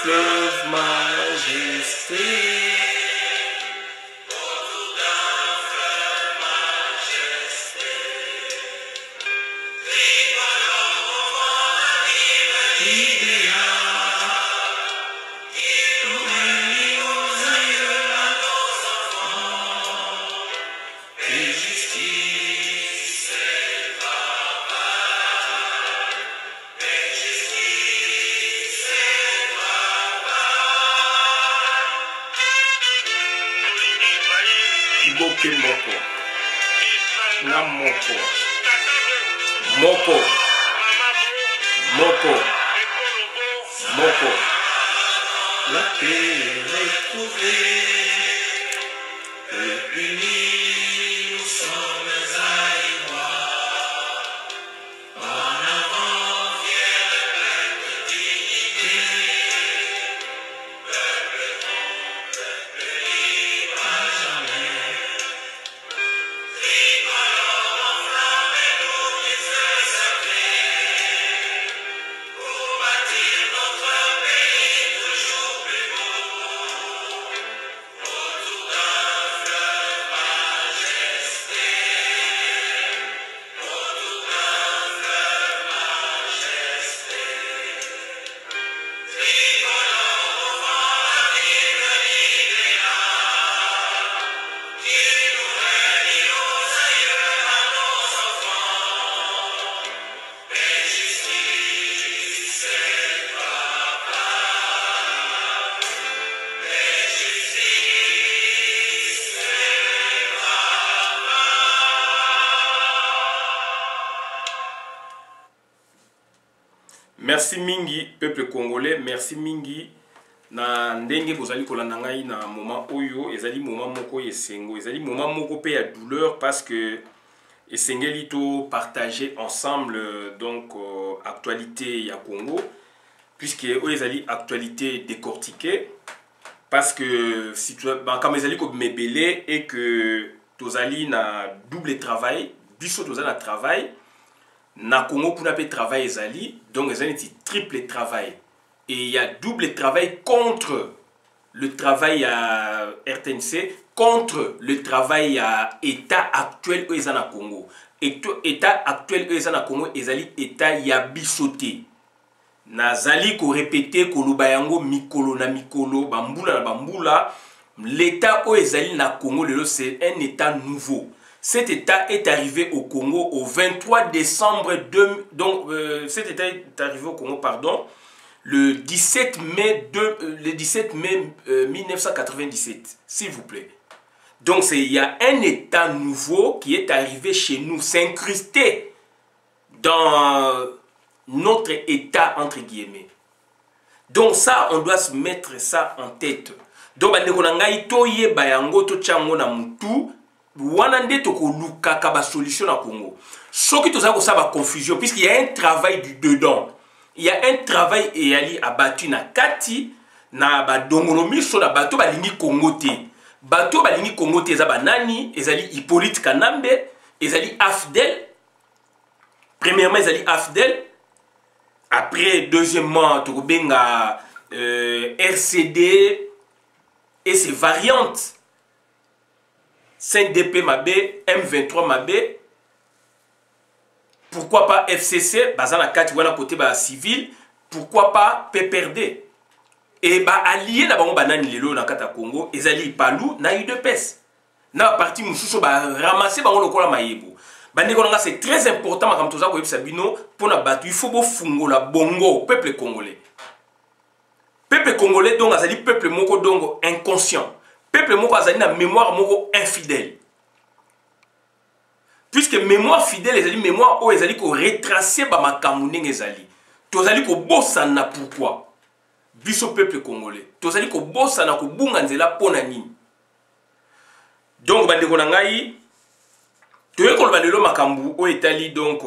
fleuve majesté. Iboke moko, na moko, moko, moko, moko. La paix retrouvée, unis nous sommes aïeux. En avant, fier de peuple dignité, peuple grand, peuple libre à jamais. Merci mingi peuple congolais, merci mingi na ndenge bozali kolanda ngai na moment oyo ezali moment moko esengo, ezali moment moko pe ya douleur parce que esengeli to partager ensemble donc actualité ya Congo puisque oyo ezali actualité décortiquée parce que si tu comme ezali ko mebele et que tozali na double travail, biso tozali na travail na Congo pour n'a travail ezali donc ezali triple travail et il y a double travail contre le travail à RTNC contre le travail à état actuel où ezali na Congo et état actuel où ezali na Congo ezali état ya bisoté nazali ko répéter ko lubayango mikolo na mikolo bambula na bambula l'état où ezali na Congo lelo c'est un état nouveau. Cet état est arrivé au Congo au 23 décembre cet état est arrivé au Congo pardon le 17 mai 1997 s'il vous plaît. Donc il y a un état nouveau qui est arrivé chez nous, s'incrusté dans notre état entre guillemets. Donc ça on doit se mettre ça en tête. Donc bandeko na ngai toyeba yango to tchango na mutu wana nde tokoluka ka ba solution na Congo. Soki tozala ko sa ba confusion puisqu'il y a un travail du dedans. Il y a un travail eyali abattu na kati na ba dongolomi so na bato balingi Congo te. Bato balingi Congo te za banani ezali Hippolyte Kanambe, ezali Afdel. Premièrement ezali Afdel. Après deuxièmement tokobenga RCD et ses variantes. 5DP Mabé, M23 Mabé, pourquoi pas FCC, Bazana Kati wana côté ba civil, pourquoi pas PPRD. Et ba allié na bango banani lelo na kata Congo, ezali Palou na UDPS. Na parti mususu ba ramasser bango lokola mayebo. Bandi konanga c'est très important makam toza ko yebisa bino pona batu, il faut bo fungola bongo peuple congolais. Peuple congolais donc azali peuple moko dongo inconscient. Peuple moko azali na mémoire moko infidèle. Puisque mémoire fidèle ezali mémoire o ezali ko retracer ba makambu ndenge ezali. Tozali ko bosana pourquoi? Biso peuple congolais. Tozali ko bosana ko bunga nzela pona nini. Donc bandeko na ngai toye ko balelo makambu o etali donc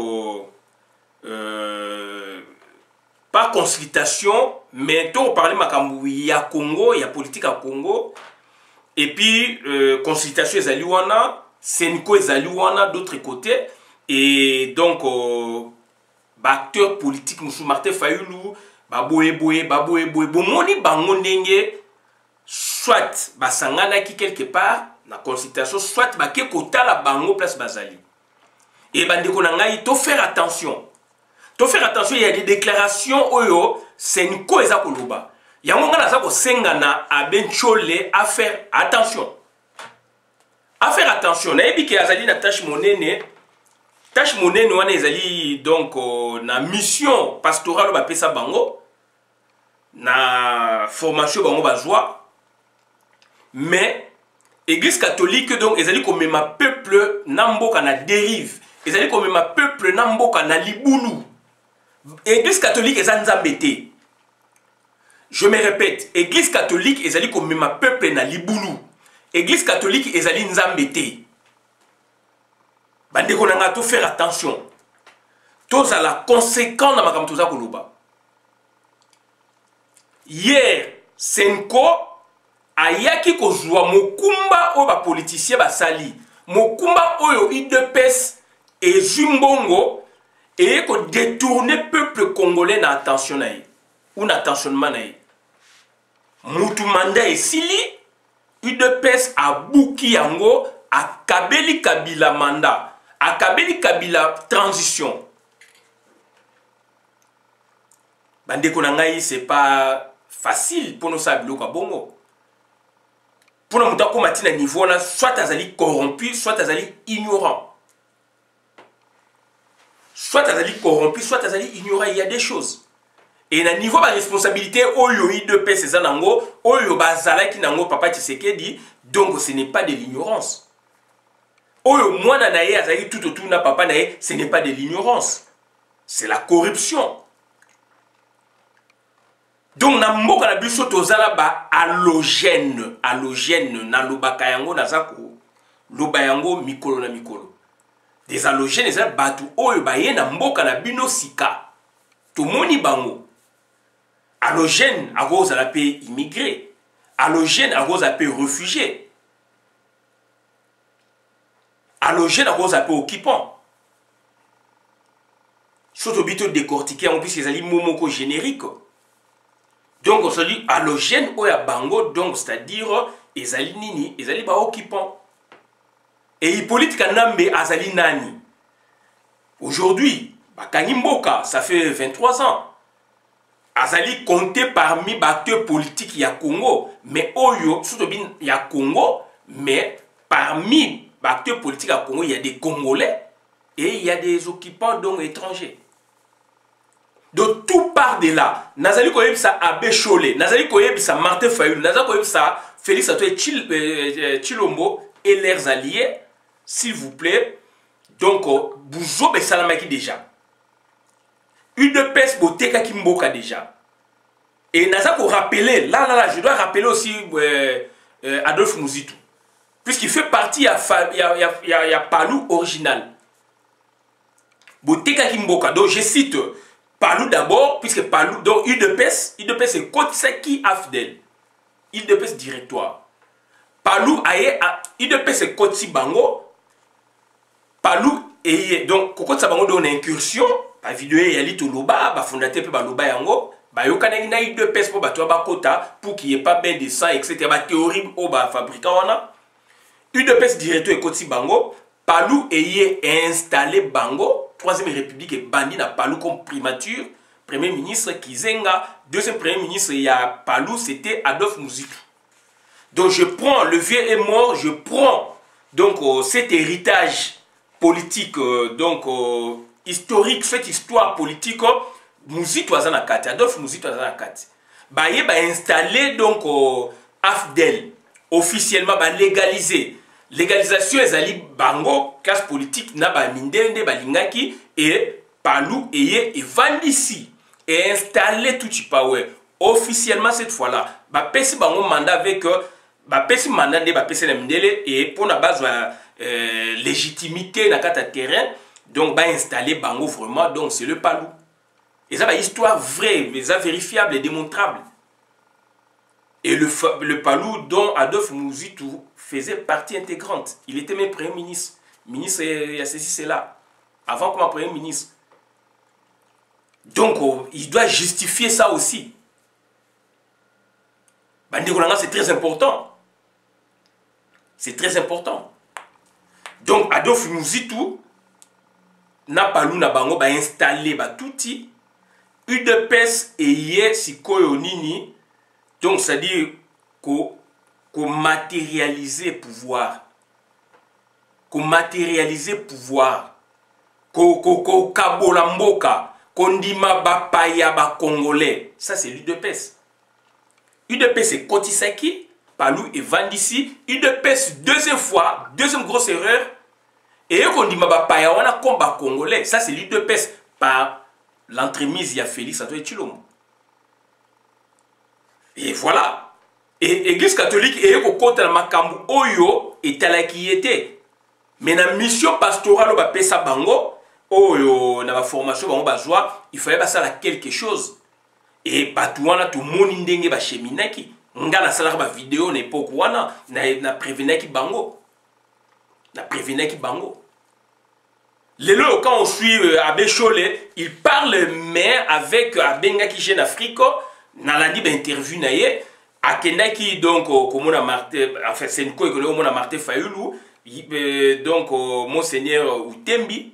pas consultation mais to parler makambu ya Congo, ya politique à Congo. Et puis, consultation ezali wana, Senko ezali wana d'autre côté. Et donc, acteur politique, M. Martin Fayoulou, baboye boye bomoni bango ndenge soit basangana ki quelque part na consultation soit bake kotala bango place bazali et bandeko na ngai to faire attention. Il y a des déclarations oyo senko eza koloba. Yango ngana za ko sengana abenchole à faire attention. À faire attention. Na yebi ke azali na tâche monene. Tâche monene wana ezali donc na mission pastorale ba pesa bango. Na formation bango bazwa. Mais Église catholique donc ezali ko mema peuple na mboka na dérive. Ezali ko mema peuple na mboka na libulu. Église catholique est nzambete. Je me répète, Église catholique est allée comme ma peuple na libulu. Église catholique est allée nzambete. Bande konanga to faire attention. Tous à la conséquence na makam toza koloba. Hier, Senko ayaki kozwa mokumba o ba politicien basali. Mokumba oyo idepes et Zumbongo et qu'on détourne le peuple congolais dans l'attention ou l'attentionnement. Moutou manda et sili, UDPS a bouki yango, a kabeli kabila manda, a kabeli kabila transition. Bande konangai, c'est pas facile pour nous savoir le bongo. Pour nous montrer comment à niveau là, soit azali corrompu, soit azali ignorant. Soit azali corrompu, soit azali ignorant, il y a des choses. Et na niveau de responsabilité, oyo IDP c'est ça nango, oyo bazala ki nango papa Tshisekedi, donc ce n'est pas de l'ignorance. Oyo mwana nae azali tout autour na papa nae, ce n'est pas de l'ignorance. C'est la corruption. Donc na mboka na biso tozala ba halogène na lobaka yango nazako, loba yango mikolo na mikolo. Des halogènes, les batu oyo baye na mboka na bino sika. Tomoni bango. Halogène à cause à la paix immigré. Halogène à cause à la paix réfugié. Halogène à cause à la paix occupant. Surtout bito décortiqué en plus les ali momoko générique. Donc on se dit halogène oya bango donc c'est-à-dire les ali nini, les ali ba occupant. Et Hippolyte Kanambe azali nani. Aujourd'hui, Bakani Mboka, ça fait 23 ans. Azali compté parmi les acteurs politiques ya Congo. Mais Oyo, surtout bien ya Congo, mais parmi les acteurs politiques à Congo, il y a des Congolais et il y a des occupants donc étrangers. Donc tout part de là. Nazali koyeb sa Abbé Cholé, Nazali koyeb sa Martin Fayulu, Nazali koyeb sa Félix Antoine Tshilombo et leurs alliés. S'il vous plaît, donc, Bouzo Salamaki déjà. UDPS Boteka Kimboka déjà. Et Nazako rappeler, là, je dois rappeler aussi Adolphe Mouzitou. Puisqu'il fait partie, il y a Palou original. Boteka Kimboka. Donc, je cite Palou d'abord, puisque Palou, donc UDPS c'est Kotseki Afdel. UDPS directoire. Palou aye, UDPS c'est Kotsi Bango. Palou et donc Koko Tsabango donne incursion, la vidéo est allée tout loba, ba fondateur pe ba loba yango, ba yokana na de pes pour ba toi ba kota pour qu'il y ait pas ben de sang etc. Ba théorie au ba fabricant wana. UDPS directeur et Kotsi Bango, Palou est installé Bango, troisième république et bandi na Palou comme primature, premier ministre Kizenga, deuxième premier ministre il y a Palou c'était Adolphe Mouzitou. Donc je prends le vieux est mort, je prends donc cet héritage politique, donc historique, cette histoire politique, Mouzitou Azanakati, Adolphe Mouzitou Azanakati. Baye ba installé donc AFDEL, officiellement ba légalisé. Légalisation ezali bango, classe politique na ba mindende ba lingaki et Palou eye evandisi et installé tout power. Officiellement cette fois-là, ba pesi bango mandat avec ba pesi mandat de ba pesi na mindele et pour la base légitimité dans le terrain, donc bah installer bango vraiment, donc c'est le Palou. Et ça bah histoire vraie, mais ça vérifiable et démontrable. Et le Palou dont Adolphe Mouzitou faisait partie intégrante. Il était même premier ministre. Ministre il y a ceci, c'est là. Avant comme premier ministre. Donc, il doit justifier ça aussi. C'est très important. C'est très important. Donc, Adolphe Muzitu n'a pas lu na bango ba installé ba touti UDPS et hier sikoyo nini. Donc, c'est-à-dire qu'on matérialiser pouvoir. Qu'on matérialiser pouvoir. Qu'on kabola mboka. Qu'on dima ba paya ba congolais. Ça, c'est l'UDPS. UDPS c'est Kotisaki, Palou et Vandissi. UDPS deuxième fois, deuxième grosse erreur. Et qu'on dit ma paya wana combat congolais. Ça, c'est l'UDPS par l'entremise, il y a Félix Antoine Tshilombo. Et voilà. Et l'église catholique est au côté de Makambu Oyo et Talaki était. Mais dans la mission pastorale, on va payer ça bango. Oyo, dans la formation, on va jouer. Il fallait passer à quelque chose. Et batouana tout le monde ndenge ba cheminaki. Nga na sala ba vidéo n'époque wana na prévenaki bango. Na prévenaki bango. Lelo quand on suit Abbé Cholé, il parle mais avec Abengaki Jeune Afrique. Na landi ba interview na ye. Akendaki donc comme on a Martin, enfin c'est une quoi que on a Martin Fayulu, donc monseigneur Utembi,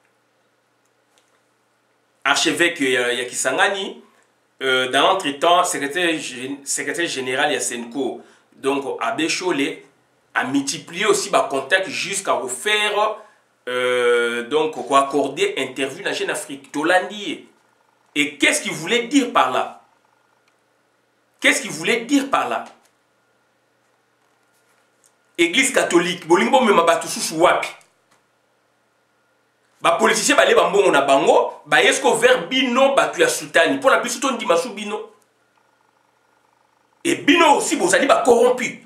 archevêque Yakisangani, dans l'entretemps secrétaire général Yasenko, donc Abbé Cholé a multiplié aussi ma contact jusqu'à refaire donc accorder interview dans Jeune Afrique, Tolandi. Et qu'est-ce qu'il voulait dire par là? Qu'est-ce qu'il voulait dire par là? Église catholique, bolingo me mabatu susu wapi. Ba politicien ba le ba mbongo na bango, ba yesko vers bino batu ya soutani. Pour la biso ton dimasu bino. Et bino aussi bozali ba corrompu.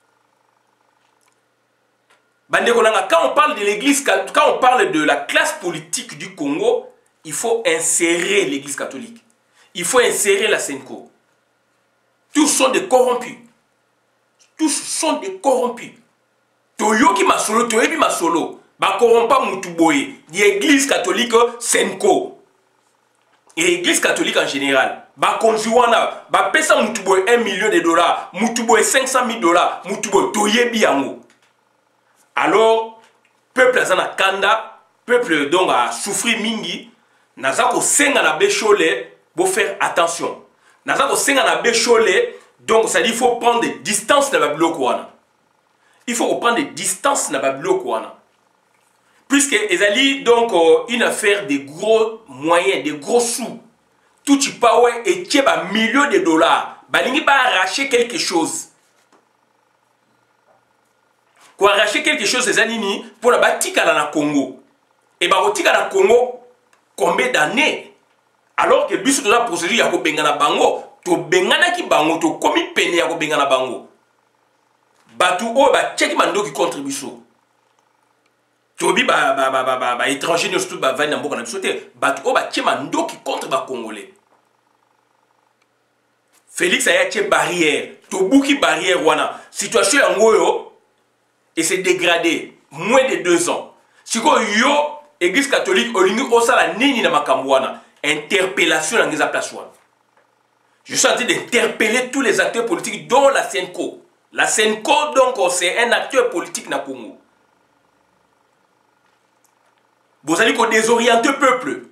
Bandeko nanga, quand on parle de l'église, quand on parle de la classe politique du Congo, il faut insérer l'église catholique. Il faut insérer la Senko. Tous sont des corrompus. Tous sont des corrompus. Toyoki masolo, toyebi masolo. Ba corrompa mutuboye. L'église catholique Senko. Et l'église catholique en général. Ba konjuana. Ba pesa mutuboye $1 million. Mutuboye $500,000. Mutuboye toyebi yango. Alors, peuple azana kanda. Peuple donc a souffri mingi. Nazako senga na Bécholé. Pour faire attention. Nazako senga na Bécholé, donc ça dit il faut prendre des distances dans la Babylokwana. Il faut prendre des distances dans la Babylokwana. Puisque ezali donc une affaire de gros moyens, de gros sous. Tout tu power et tu as millions de dollars. Balingi ba arracher quelque chose. Quoi arracher quelque chose ces années pour la batika dans le Congo. Et ba batika dans le Congo combien d'années? Alors que biso toza procédure ya ko bengana bango, to bengana ki bango to komi pene ya ko bengana bango. Batu o ba check mandoki contre biso. To bi ba étranger surtout ba va na mboka na biso te. Batu o ba check mandoki contre ba congolais. Félix a check barrière, to buki barrière wana. Situation ya ngoyo et c'est dégradé moins de 2 ans. Siko yo église catholique olingi osala nini na makambo wana. Interpellation dans les places. Je suis en train d'interpeller tous les acteurs politiques, dont la Senko. La Senko, donc, c'est un acteur politique na Congo. Vous allez désorienter le peuple.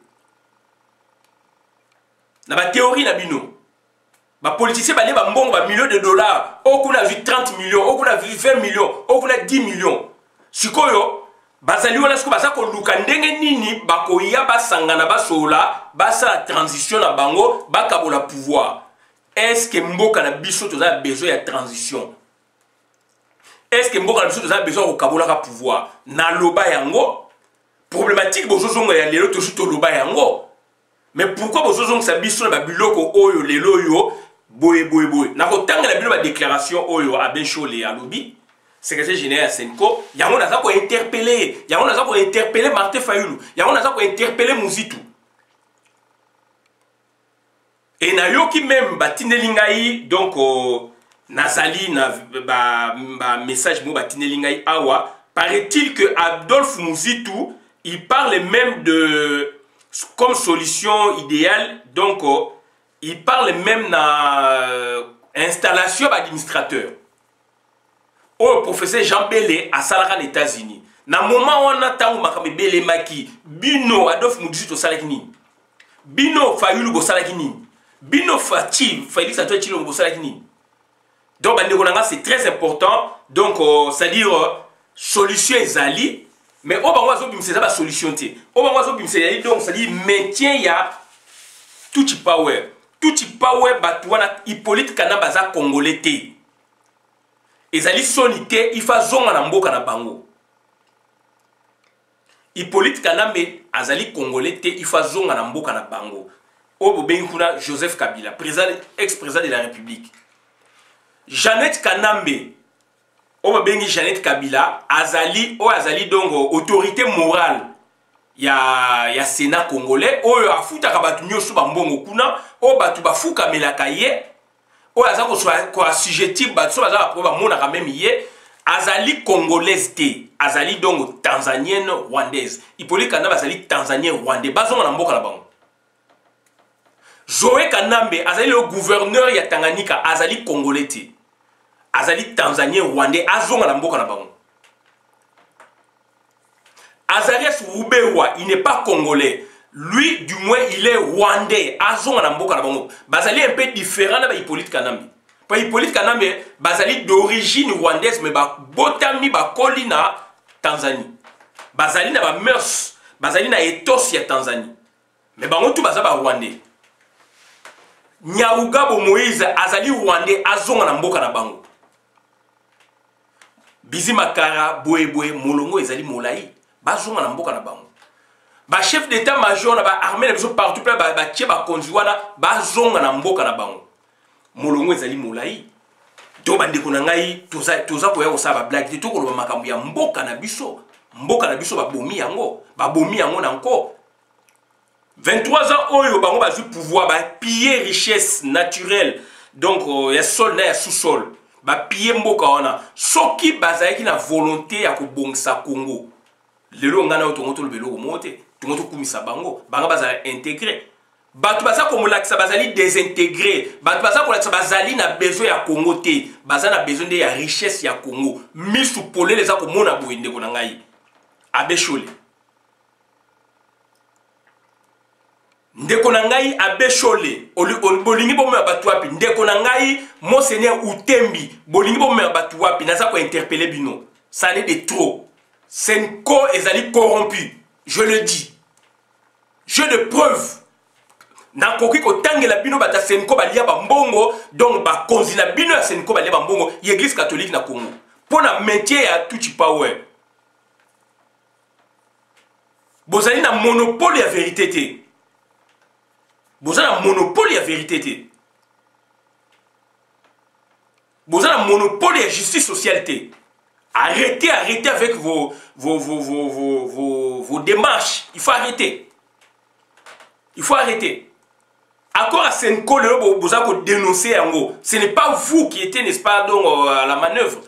Dans la théorie, les politiciens ont millions de dollars. On a vu 30 millions, on a vu 20 millions, on a 10 millions. Sikoyo, bazali wana siko baza ko luka ndenge nini bakoya basangana basola basa transition na bango bakabola pouvoir. Est-ce que mboka na biso toza besoin de transition? Est-ce que mboka na biso toza besoin de kabola ka pouvoir? Na loba yango problématique bozozonga ya lelo to suto loba yango. Mais pourquoi bozozonga sa biso na biloko oyo lelo yo boye. Na ko tanga na bilo ba déclaration oyo Abbé Cholé ya lobi. Secrétaire général Senko, il y a un interpellé, il y a un interpellé Martin Fayulu, il y a un interpellé Muzitu. Et na yoki même batinelingai donc nazali na message mo batinelingai awa, paraît-il que Adolphe Muzitu, il parle même de comme solution idéale. Donc il parle même de installation d'administrateur. Le professeur Jean Bélé à Salara, les États-Unis. Na moment où on a tant de Bélé Maki, Bino Adolphe Moudjit au Salakini, Bino Fayoulou au Salakini, Bino Fati, Félix Antoine Chilo au Salakini. Donc, c'est très important. Donc, c'est-à-dire, solution est mais au Bangoazo Bim, c'est pas solution. Au Bangoazo Bim, c'est donc, c'est-à-dire, maintien, il y a tout power. Tout power, Hippolyte Kanabaza Congolais. Et Zali sonité, il faut zonga na mboka na bango. Hippolyte Kanambe, Azali Congolais, il faut zonga na mboka na bango. Au Bobenkuna, Joseph Kabila, ex-président de la République. Jeannette Kanambe, au Bobengi Jeannette Kabila, Azali donc autorité morale. Il y a Sénat congolais, ou a fouta kabatu nyosu bambongo kuna, ou batu bafuka melakaye. O azako soit assujetti batso bazaka proba mona quand même hier azali congolaise té azali donc tanzanienne rwandaise Hippolyte Kanambe azali tanzanien rwandais bazonga na mboka na bango Joe Kanambe azali le gouverneur ya Tanganyika azali congolais té azali tanzanien rwandais azonga na mboka na bango Azarias Rubewa il n'est pas congolais. Lui, du moins, il est rwandais. Azon na mboka na bango. Bazali un peu différent de Hippolyte Kanambe. Pas Hippolyte Kanambe, bazali d'origine rwandaise, mais botami bakoli na Tanzanie. Bazali na ba mœurs, bazali na ethos ya Tanzanie. Mais bango tout bazaba rwandais. Nyaugabo Moïse azali rwandais, azon na mboka na bango. Bizi Makara, Boé, Molongo ezali Molai, bazon na mboka na bango. Ba chef d'état-major na ba armée na biso partout ba tie ba konziwana ba zonga na mboka na bango Molongo ezali Molai to bande ko na ngai toza ko ya osaba blague to ko lo makambo ya mboka na biso ba bomi yango na encore 23 ans oyo bango ba zu pouvoir ba piller richesse naturelle donc ya sol na ya sous-sol ba piller mboka wana soki bazaki na volonté ya ko bongisa Congo lelo ngana otongo to lobelo ko monter tout le monde kumisa bango banga bazali intégré batu baza ko molakisa bazali désintégré batu baza ko lakisa bazali na besoin ya Congo te baza na besoin de ya richesse ya Congo misu polele za ko mona boyende ko na ngai abeshole ndeko na ngai abeshole bolingi bomo batu wapi ndeko na ngai monseigneur Utembi bolingi bomo batu wapi naza ko interpeller bino ça n'est de trop Senko ezali corrompu. Je le dis. Jeu de preuve. Nakoki ko tangela bino bata Senko balia bambongo donc ba konzina bino ya Senko balia bambongo l'église catholique na Congo. Pour na métier ya tuchi power. Bozali na monopole ya vérité te. Bozali na monopole ya vérité te. Bozali na monopole ya justice sociale te. Arrêtez avec vos démarches. Il faut arrêter. Il faut arrêter. Accord à Senko, vous avez dénoncé en gros. Ce n'est pas vous qui étiez, n'est-ce pas, donc, à la manœuvre.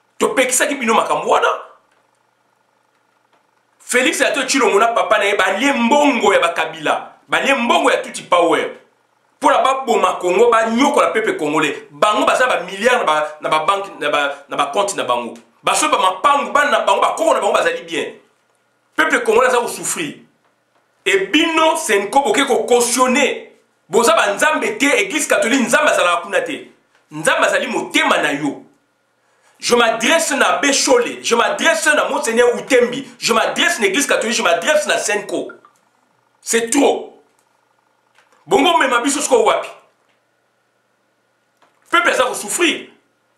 Félix Antoine Tshilombo papa na ba mbongo ya bakabila. Ba mbongo ya tuti power. Pour la boma Congo, ba nyoko la peuple congolais. Bango baza ba milliards na ba banque na ba compte na bango. Baso ba mapangu ba na bango ba koko na bango bazali bien. Peuple congolais za ko souffrir. Et bino Senko boke ko cautionner. Boza ba nzambe te église catholique nzamba zala kuna te. Nzamba zali motema na yo. Je m'adresse à Bécholé, je m'adresse à Monseigneur Utembi, je m'adresse à l'église catholique, je m'adresse à Senko. C'est trop. Bongo me mabiso sko wapi. Peuple ça va souffrir.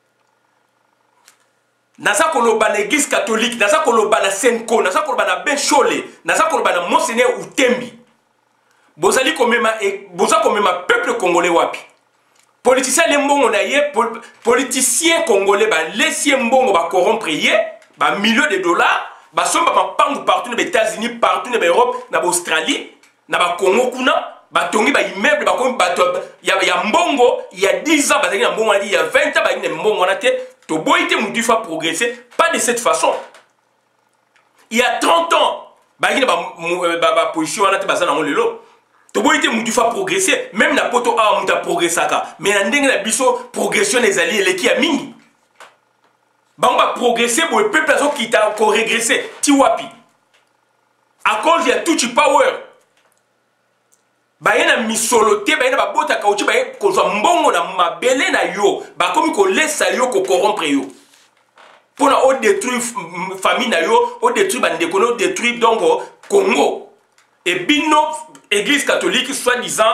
Naza koloba na l'église catholique, naza koloba na Senko, naza koloba na Bécholé, naza koloba na Monseigneur Utembi. Bozali komema peuple congolais wapi. Politicien les mbongo na ye, politicien congolais ba laisser mbongo ba corrompre ye, ba millions de dollars, ba somba ba pangu partout aux États-Unis, partout en Europe, na Australie, na ba Congo kuna, ba tongi ba immeuble ba comme ba ya mbongo, il y a 10 ans ba zaki na mbongo il y a 20 ans ba zaki na mbongo na te, to boité mutu fa progresser, pas de cette façon. Il y a 30 ans, Bagine ba position wana te bazana ngo lelo. To boy te mutu fa progresser, même na poto a muta progressaka. Mais na ndenge na biso progression les alliés les qui a mingi. Ba on va progresser boy peuple azo qui t'a encore régressé. Ti wapi. À cause il y a tout power. Ba yena misoloté ba yena ba bota kauchi ba ko zo mbongo na mabele na yo. Ba komi ko laisse yo ko corrompre yo. Pour on détruire famille na yo, on détruire bandeko, on détruire donc Congo. Et bino église catholique soi-disant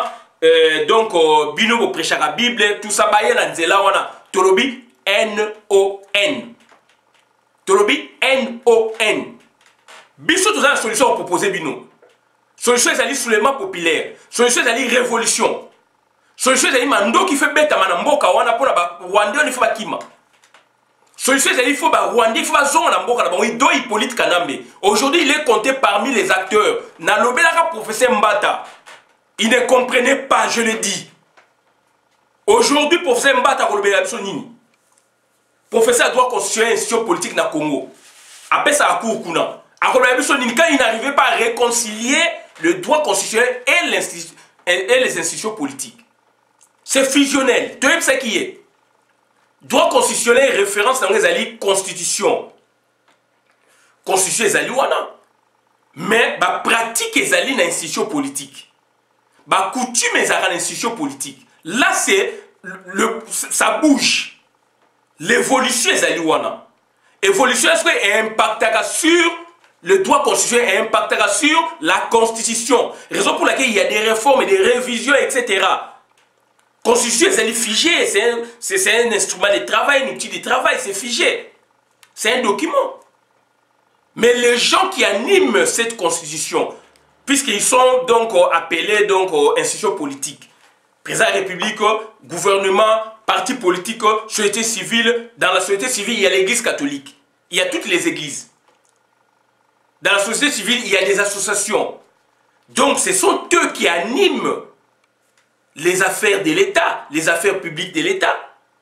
bino bo prêcher la Bible, tout ça ba yena nzela wana. Tolobi N-O-N. Tolobi N-O-N. Biso tout ça la solution proposée bino. Solution est soulèvement populaire. Solution est révolution. Solution est mando qui fait bête à manamboka wana pour la Rwanda on il faut bakima. Solution est il faut ba Rwanda il faut ba zonga na mboka na bango do Hippolyte Kanambe. Aujourd'hui il est compté parmi les acteurs. Na lobelaka professeur Mbata. Il ne comprenait pas, je le dis. Aujourd'hui professeur Mbata ko lobela biso nini. Professeur droit constitutionnel et institution politique na Congo. Après ça a cour kuna. Quand il n'arrivait pas à réconcilier le droit constitutionnel et les institutions politiques. C'est fusionnel. Tu sais ce qui est. Droit constitutionnel référence dans les alliés constitution. Constitution les alliés wana. Mais la pratique les alliés dans l'institution politique. La coutume les alliés dans l'institution politique. Là c'est ça bouge. L'évolution les alliés wana. Évolution est-ce qu'elle impacte sur le droit constitutionnel impactera sur la Constitution. Raison pour laquelle il y a des réformes et des révisions, etc. Constitution, c'est figé. C'est un instrument de travail, un outil de travail, c'est figé. C'est un document. Mais les gens qui animent cette Constitution, puisqu'ils sont donc appelés institutions politiques, président de la République, gouvernement, parti politique, société civile, dans la société civile, il y a l'église catholique. Il y a toutes les églises. Dans la société civile, il y a des associations. Donc, ce sont eux qui animent les affaires de l'État, les affaires publiques de l'État.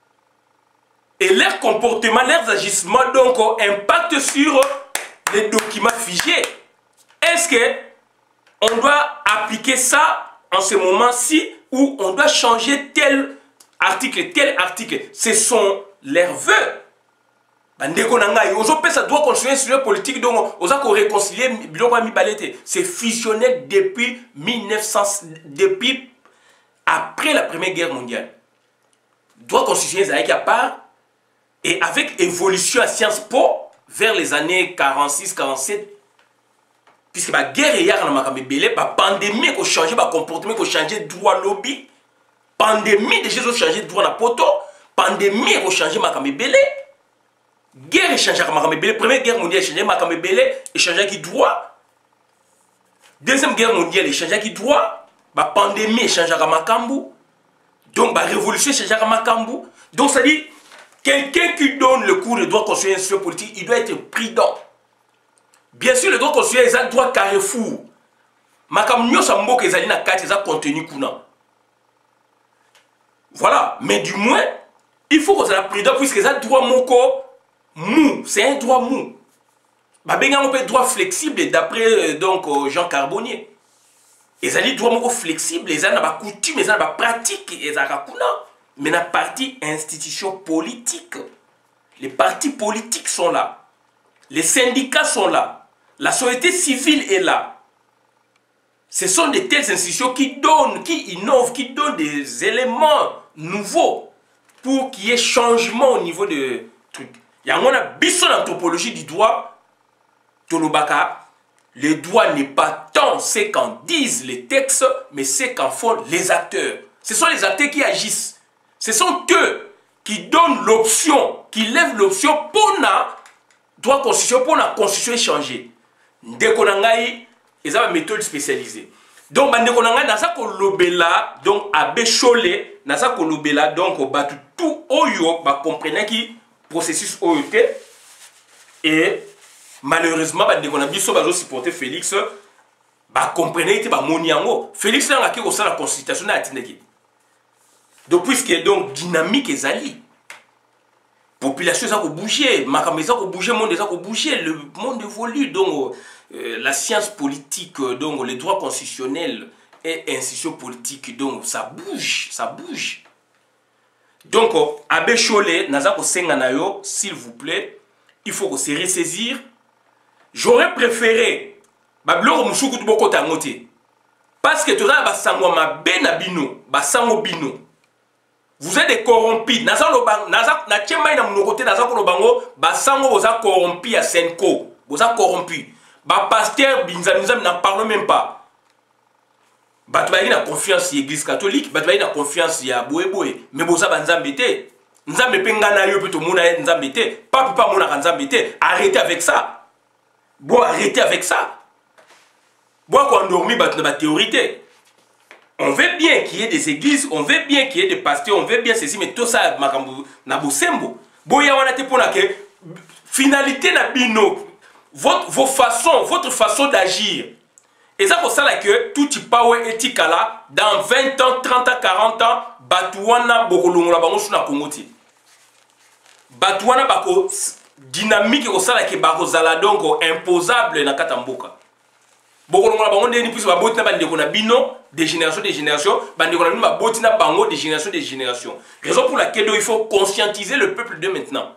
Et leur comportement, leurs agissements, donc, impactent sur les documents figés. Est-ce qu'on doit appliquer ça en ce moment-ci ou on doit changer tel article? Ce sont leurs vœux. Ça doit construire sur le politique, donc on a réconcilié c'est fusionné depuis 1900, depuis après la Première Guerre mondiale. Droit constitutionnel à part et avec évolution à Sciences Po vers les années 46-47, puisque la guerre est la pandémie a changé, le comportement a changé, droit lobby, pandémie déjà a changé, droit na poto, pandémie a changé, guerre échange avec première guerre mondiale échange avec échange avec droit. Deuxième guerre mondiale échange avec droit. La pandémie échange avec Makambu. Donc la révolution échange avec Makambu. Donc ça dit quelqu'un qui donne le cours de droit constitutionnel politique, il doit être prudent. Bien sûr le droit constitutionnel est un droit carrefour. Makambu nyo sambo que ezali na kati za contenu kuna. Voilà, mais du moins il faut qu'on soit prudent puisque ça droit moko mou, c'est un droit mou. On peut un droit flexible d'après Jean Carbonnier. Ils ont des droits flexibles, ils ont des coutumes, ils ont des pratiques, ils ont des mais la partie institution politique. Les partis politiques sont là. Les syndicats sont là. La société civile est là. Ce sont de telles institutions qui donnent, qui innovent, qui donnent des éléments nouveaux pour qu'il y ait changement au niveau de trucs. Il y a une bison d'anthropologie du droit. Tolobaka, le droit n'est pas tant ce qu'en disent les textes, mais ce qu'en font les acteurs. Ce sont les acteurs qui agissent. Ce sont eux qui donnent l'option, qui lèvent l'option pour la droit constitution, pour la constitution échangée. Ndekonangai, ils ont une méthode spécialisée. Donc, Ndekonangai, dans sa kolobela, donc, abe chole, dans sa kolobela, donc, batu tout oyo, ba comprenez qui processus OET et malheureusement on a bien supporté Félix comprenez que moniango Félix n'a qui au sein de la constitution na tineki donc puisque donc dynamique ezali population ça bouger, makambo ça bouger, monde ça bouger, le monde évolue donc la science politique donc les droits constitutionnels et institutions politiques donc ça bouge, ça bouge. Donc Abbé Cholé nazako senga na yo s'il vous plaît, il faut se ressaisir. J'aurais préféré babloko musuku to boko tangote parce que toza ba sango mabe na bino, ba sango bino. Vous êtes des corrompus. Na tchemba ina mnokote na zako lobango ba sango boza corrompu à Senko. Boza corrompu. Ba pasteur binzamizam n'en parle même pas. Ba tu na confiance l'église catholique, ba tu na confiance ya boeboe, mais boza banzambe te. Nzambe penga na yo plutôt mona nzambe te. Pas mona nzambe te. Arrêtez avec ça. Bon, arrêtez avec ça. Bon, quand on dormit ba tu na théorité. On veut bien qu'il y ait des églises, on veut bien qu'il y ait des pasteurs, on veut bien ceci, mais tout ça, na bosembo. Boya wana te pona ke finalité na bino, votre façon d'agir. Et ça pour ça là que tout power éthique là, dans 20 ans, 30 ans, 40 ans, batuana bokolongola bango suna kongoti. Batuana bako dynamique ko ça là que bako zala donc imposable na katamboka. Bokolongola bango ndeni puisse ba botina bandeko na bino de génération bandeko na bino ba botina bango de génération. Raison pour laquelle il faut conscientiser le peuple de maintenant.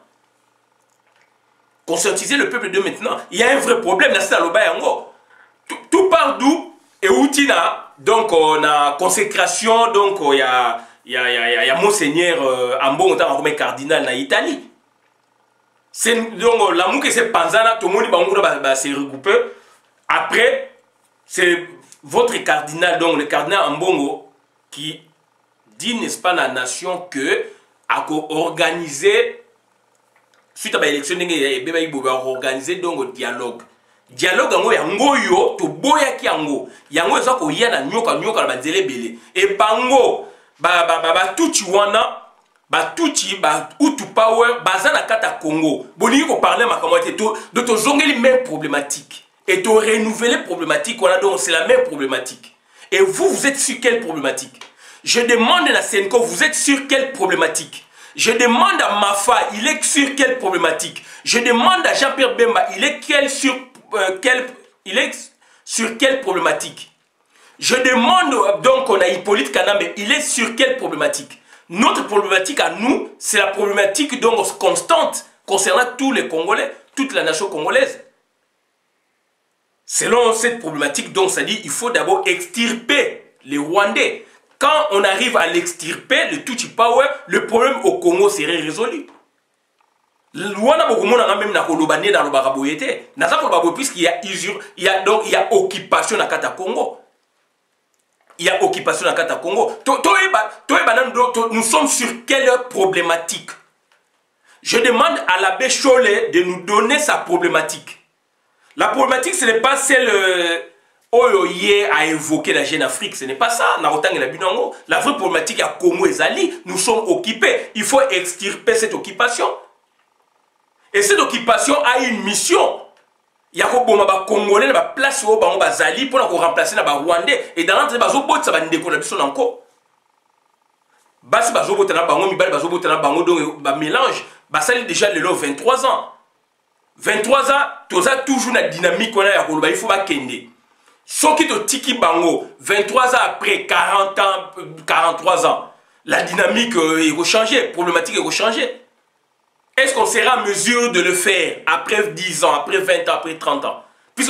Conscientiser le peuple de maintenant. Il y a un vrai problème dans cette loba yango. Tout part d'où et outina donc on a consécration donc il y a monseigneur Ambongo comme cardinal na Italie. C'est donc l'amour que c'est panzana tout le monde va se regrouper après. C'est votre cardinal, donc le cardinal Ambongo, qui dit, n'est-ce pas, la nation que a organisé, suite à l'élection, il a organisé donc le dialogue. Dialogue, yango yo, to boya ki yango. Yango eza ko yana nyoka na banzele bele. Et bango, tuchi wana, tuchi, utu power, bazana kata Congo. Bolingi ko parler makamwate to, de to zongeli même problématique. Et de renouveler problématique, voilà donc c'est la même problématique. Et vous êtes sur quelle problématique? Je demande à Senko, vous êtes sur quelle problématique? Je demande à Mafa, il est sur quelle problématique? Je demande à Jean-Pierre Bemba, il est sur quelle problématique? Je demande donc à Hippolyte Kanambe, il est sur quelle problématique? Notre problématique à nous, c'est la problématique donc constante concernant tous les Congolais, toute la nation congolaise. Selon cette problématique, donc, ça dit il faut d'abord extirper les Rwandais. Quand on arrive à l'extirper, le Tutsi Power, le problème au Congo serait résolu. Puisqu'il y a usure, il y a occupation dans Kata Congo. Il y a occupation dans Kata Congo. Nous sommes sur quelle problématique? Je demande à l'abbé Cholé de nous donner sa problématique. La problématique, ce n'est pas celle Oyoye a évoqué la Jeune Afrique. Ce n'est pas ça. La vraie problématique à Congo et Zali, nous sommes occupés. Il faut extirper cette occupation. Et cette occupation a une mission. Il y a des Congolais qui place au Zali pour remplacer les Rwandais. Et dans l'entrée, ça va nous encore. Basi bazobota na bango mibali bazobota na bango donc mélange. Basali déjà le 23 ans. 23 ans, tu as toujours la dynamique il faut kende. Ce qui te tiki bango, 23 ans après, 40 ans, 43 ans, la dynamique est changée, problématique est changée. Est-ce qu'on sera en mesure de le faire après 10 ans, après 20 ans, après 30 ans? Puisque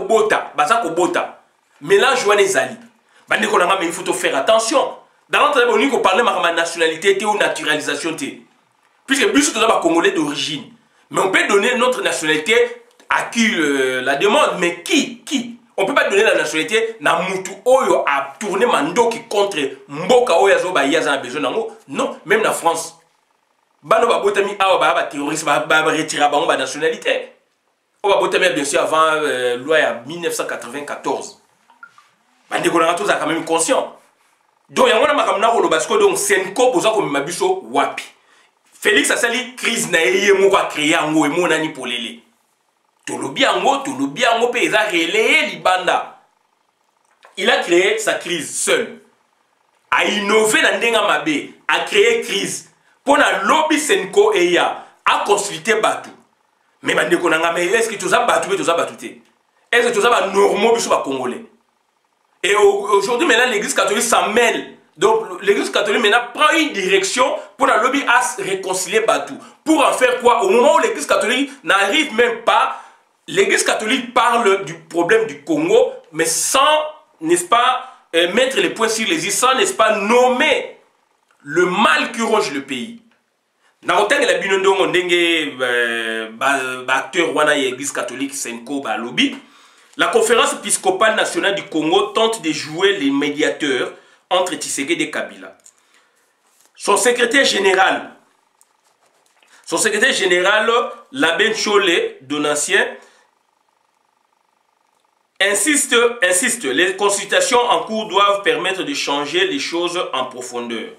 bota, mélange les ali. Mais il faut faire attention. Dans l'entrée, on parle de nationalité ou naturalisation. Puisque plus tu as Congolais d'origine. Mais on peut donner notre nationalité à qui la demande. Mais qui? On ne peut pas donner la nationalité na mutu oyo a tourné mandoki contre mboka oyo azo ba yaza na besoin nango. Non, même na France. Bano ba botami awa ba terroriste ba retirer ba nationalité. On va botami bien sûr avant loi ya 1994. Bande ko na tous quand même conscient. Donc yango na makamna ko lo basko donc Senko boza ko mabiso wapi. Félix Asali crise na yeye moko a créé yango e monani polele. Tolobi yango pe eza relayé libanda. Il a créé sa crise seul. A innové na ndenga mabe, a créé crise. Pona lobby Senko eya, a consulté Batou. Mais est-ce que tu as Batou et tu as Batouté? Est-ce que tu as normaux et Congolais? Et aujourd'hui, maintenant, l'église catholique s'en mêle. Donc, l'église catholique maintenant prend une direction pour la lobby à réconcilier Batou. Pour en faire quoi? Au moment où l'église catholique n'arrive même pas, l'église catholique parle du problème du Congo, mais sans, n'est-ce pas, mettre les points sur les i, sans, n'est-ce pas, nommer le mal qui ronge le pays. Dans le temps la binondo on acteur wana l'église catholique Senko ba lobby, la conférence épiscopale nationale du Congo tente de jouer les médiateurs entre Tshisekedi et Kabila. Son secrétaire général, l'abbé Cholé Donatien, insiste, les consultations en cours doivent permettre de changer les choses en profondeur.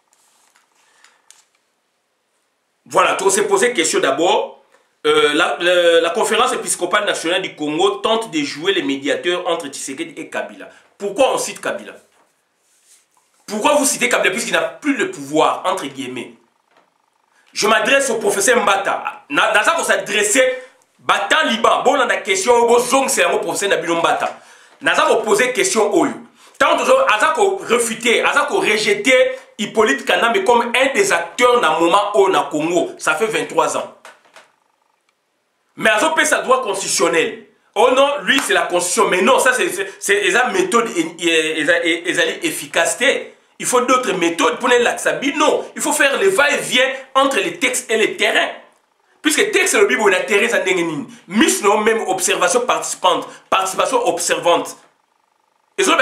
Voilà, on s'est posé question d'abord. La conférence épiscopale nationale du Congo tente de jouer les médiateurs entre Tshisekedi et Kabila. Pourquoi on cite Kabila? Pourquoi vous citez Kabila puisqu'il n'a plus le pouvoir, entre guillemets? Je m'adresse au professeur Mbata. Dans ça qu'on s'adressait, Bata Liban, bon, on a des questions, bon, c'est un professeur Nabilo Mbata. Dans ça qu'on posait question, tant qu'on refutait, qu'on rejetait Hippolyte Kanambe comme un des acteurs dans le moment où on a Congo, ça fait 23 ans. Mais à ce sa droit constitutionnel. Oh non, lui c'est la constitution. Mais non, ça c'est une méthode efficacité. Il faut d'autres méthodes pour les laxabi. Non, il faut faire le va-et-vient entre les textes et les terrains. Puisque le texte, le Bible, on a terrain, ça n'est mis non même observation participante, participation observante. Et ça,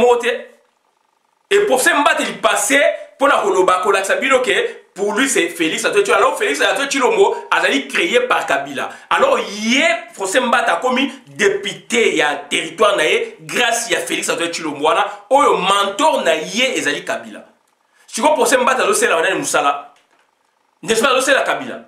et pour ça, il passait pour la pour lui, c'est Félix Antoine. Alors, Félix Antoine Chilombo a créé par Kabila. Alors, hier, Fosé Mbata a commis député, il y a territoire grâce à Félix Antoine Chilombo. Où le mentor naïe est Kabila. Si vous pensez Mbata, c'est la Moussala. N'est-ce pas, c'est la Kabila?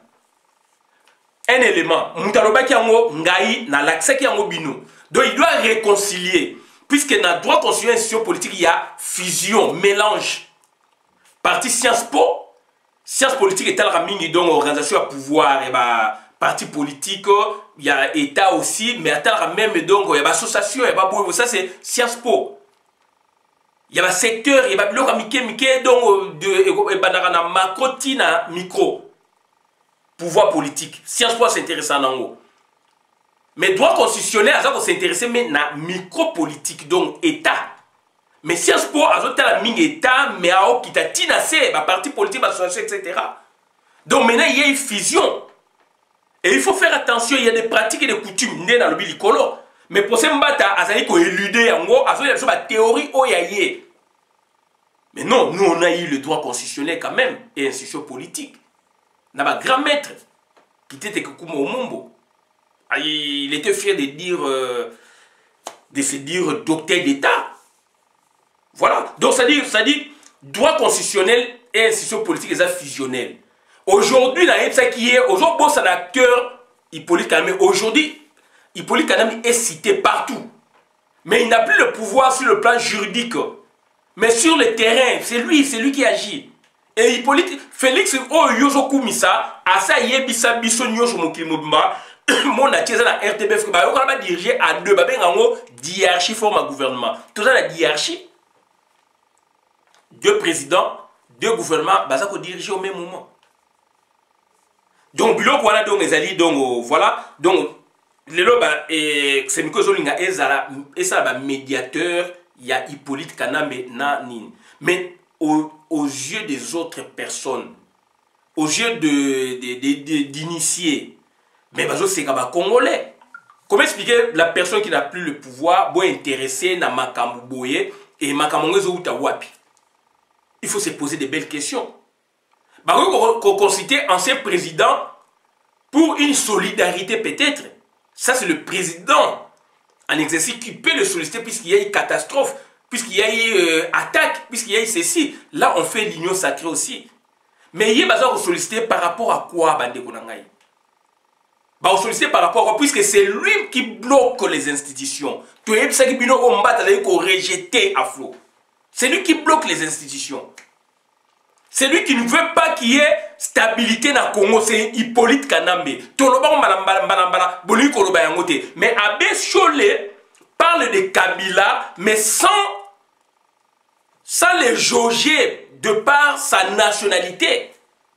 Un élément. Moutaloba qui a ngaï, na l'accès qui a bino. Donc, il doit réconcilier. Puisque dans le droit constitutionnel et institution politique, il y a fusion, mélange. Parti Sciences Po, sciences politiques et telle donc organisation à pouvoir, et parti politique, il y a État aussi, mais à tel même donc il y a association, ça c'est Sciences Po. Il y a secteur, il y a Mike donc de macro-tina micro. Pouvoir politique. Sciences Po s'intéresse en haut. Mais droit constitutionnel, ça qu'on s'intéresse mais na micro-politique, donc État. Mais Sciences Po, la mine État, mais à qui t'a tinacé, parti politique, association, etc. Donc maintenant, il y a une fusion. Et il faut faire attention, il y a des pratiques et des coutumes nées dans le bilicolo. Mais pour ces mbata, azali ko éluder en gros, azali la théorie oyaye. Mais non, nous on a eu le droit constitutionnel quand même et institution politique. On a un grand maître qui était Koukoumo Omombo. Il était fier de dire, de se dire docteur d'État. Voilà. Donc ça dit, droit constitutionnel et institution politique, ils sont fusionnels. Aujourd'hui, dans ça qui est, aujourd'hui, c'est un acteur Hippolyte Kanambe. Aujourd'hui, Hippolyte Kanambe est cité partout. Mais il n'a plus le pouvoir sur le plan juridique. Mais sur le terrain, c'est lui qui agit. Et Hippolyte, Félix, Yozo Koumissa, Asa Yebisa Biso Nyoso Mokimobima, mon attirer la RTBF, on va diriger à deux, hiérarchie forme un gouvernement. Tout ça, la hiérarchie. Deux présidents, deux gouvernements, ça qu'on dirige au même moment. Donc, voilà, donc, les alliés, donc, voilà, donc, les lots, c'est une cause et ça, médiateur, il y a Hippolyte Kanambe, mais aux yeux des autres personnes, aux yeux d'initiés, mais c'est comme un Congolais. Comment expliquer la personne qui n'a plus le pouvoir, bon intéressé, na makambu boye, et makambu ou wapi? Il faut se poser des belles questions. Qu'on considère ancien président pour une solidarité peut-être. Ça, c'est le président en exercice qui peut le solliciter puisqu'il y a eu catastrophe, puisqu'il y a eu attaque, puisqu'il y a eu ceci. Là, on fait l'union sacrée aussi. Mais il y a solliciter par rapport à quoi, Bande Konangaï? On sollicite par rapport à quoi? Puisque c'est lui qui bloque les institutions. Tu es ça qui bino on bat avec rejeter à flot. C'est lui qui bloque les institutions. C'est lui qui ne veut pas qu'il y ait stabilité dans le Congo. C'est Hippolyte Kanambe. Mais Abbé Cholé parle de Kabila, mais sans les jauger de par sa nationalité.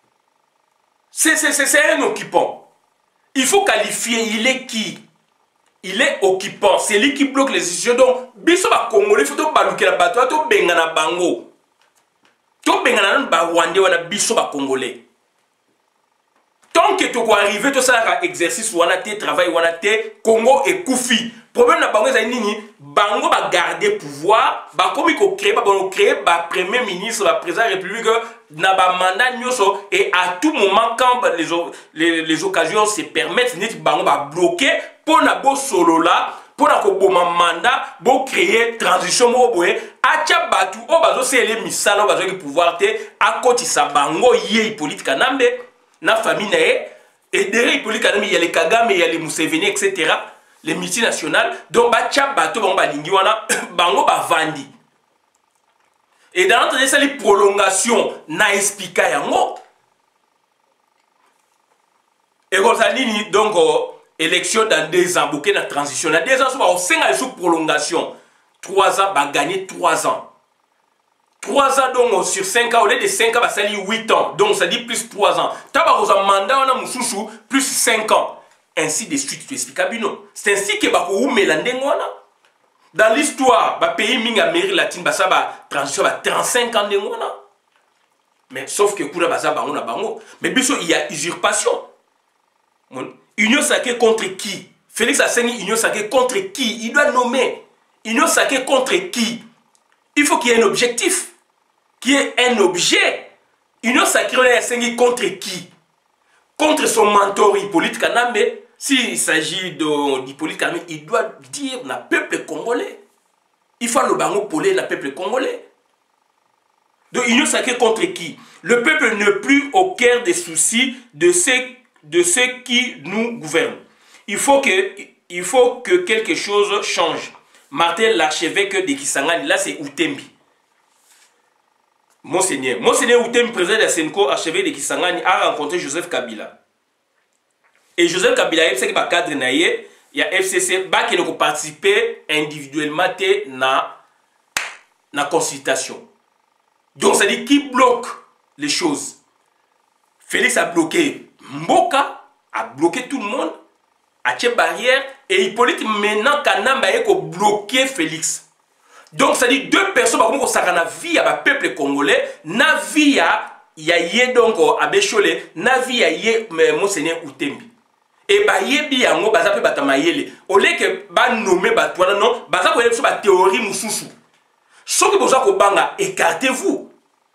C'est un occupant. Il faut qualifier, il est qui? Il est occupant. C'est lui qui bloque les institutions. Donc, biso ba Congolais, il faut baluke la bateau, to bengana bango. To bengana ba Rwandais wana biso ba Congolais. Tant que tu vas arriver, tu as un exercice, wana te travail, wana te Congo et Koufi. Problème na bango c'est nini? Bango va garder pouvoir, ba comme ko créer, ba premier ministre, ba président de la République na ba mandat nyoso et à tout moment quand les occasions se permettent, net bango va bloquer pour na bo solo là, pour na ko boma mandat, bo créer transition mo boye, acha batu o bazo sele misala bazo ki pouvoir te à côté sa bango yé Hippolyte Kanambe na famille na et derrière Hippolyte Kanambe il y a les Kagame, il y a les Museveni etc. Les multinationales, donc bacha bateau bango lingi wana bango ba vandi. Et dans notre ça les prolongations na expliquer yango. Et Rosalini donc élection dans 2 ans, bouquet na transition dans 2 ans so ba 5 ans sous prolongation. 3 ans ba gagner 3 ans. 3 ans donc sur 5 ans au lieu de 5 ans ba sali 8 ans. Donc ça dit plus 3 ans. Taba rosa mandat wana mususu plus 5 ans. Ainsi de suite, tu expliques Abino. C'est ainsi que dans l'histoire, le pays de l'Amérique latine, ça va transition 35 ans de mais sauf que mais il y a usurpation. Union sacrée contre qui? Félix Asseni, Union sacrée contre qui? Il doit nommer. Union sacrée contre qui? Il faut qu'il y ait un objectif. Qu'il y ait un objet. Union sacrée contre qui? Contre son mentor Hippolyte Kanambe. S'il s'agit d'Hippolyte Kanambe, il doit dire le peuple congolais. Il faut le bango pour le peuple congolais. Donc, union sacrée contre qui? Le peuple n'est plus au cœur des soucis de ceux qui nous gouvernent. Il faut que quelque chose change. Martin, l'archevêque de Kisangani, là c'est Outembi. Monseigneur Outembi, président de la Senko, archevêque de Kisangani, a rencontré Joseph Kabila. Et Joseph Kabila, il y a cadre il y a FCC qui a participé individuellement à la consultation. Donc, ça dit qui bloque les choses. Félix a bloqué Mboka, a bloqué tout le monde, a tiré barrière, et Hippolyte maintenant Kanambe a bloqué Félix. Donc, ça dit 2 personnes qui ont na vie à peuple congolais, na vie à Yaye donc Abbé Cholé, na vie à Yaye Monseigneur Outembi. Et bah yebi yango baza pe batamayele au lieu que ba nommer batwana non baza ko yebso ba théorie mususu soki boza ko banga écartez-vous.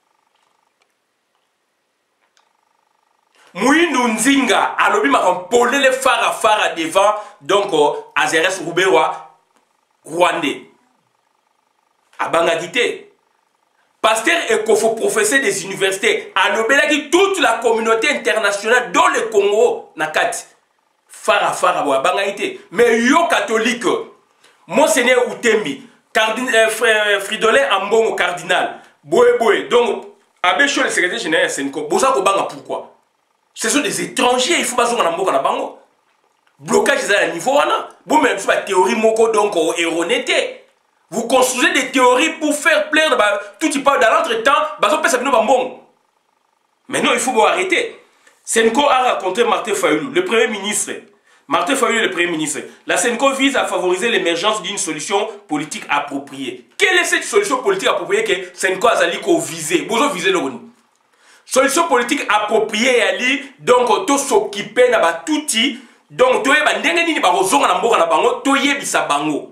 Mouindou Nzinga alobi makompolé les fara devant donc Azeres Rubewa Rwandais abanga quitté pasteur Ekofo professeur des universités alobelaki toute la communauté internationale dans le Congo nakati fara bangaïté. Mais yo catholique, Monseigneur Outembi, Fridolin Ambongo cardinal, Boé, donc Abbé Cholé, le secrétaire général Senko, Boza Kobanga pourquoi? Ce sont des étrangers, il faut pas jouer en bango. Blocage à niveau wana. Vous même sur la théorie moko donc erronéité. Vous construisez des théories pour faire plaire tout type dans l'entretemps, bazo pesa bino bambong. Maintenant il faut arrêter. Senko a rencontré Martin Fayulu, le Premier ministre. Martin Fayulu, le Premier ministre. La Senko vise à favoriser l'émergence d'une solution politique appropriée. Quelle est cette solution politique appropriée que Senko a visé? Vous visez le rôle. Solution politique appropriée, ali, donc, tout s'occuper de tout outil. Donc, tu es ndenge to yebisa bango.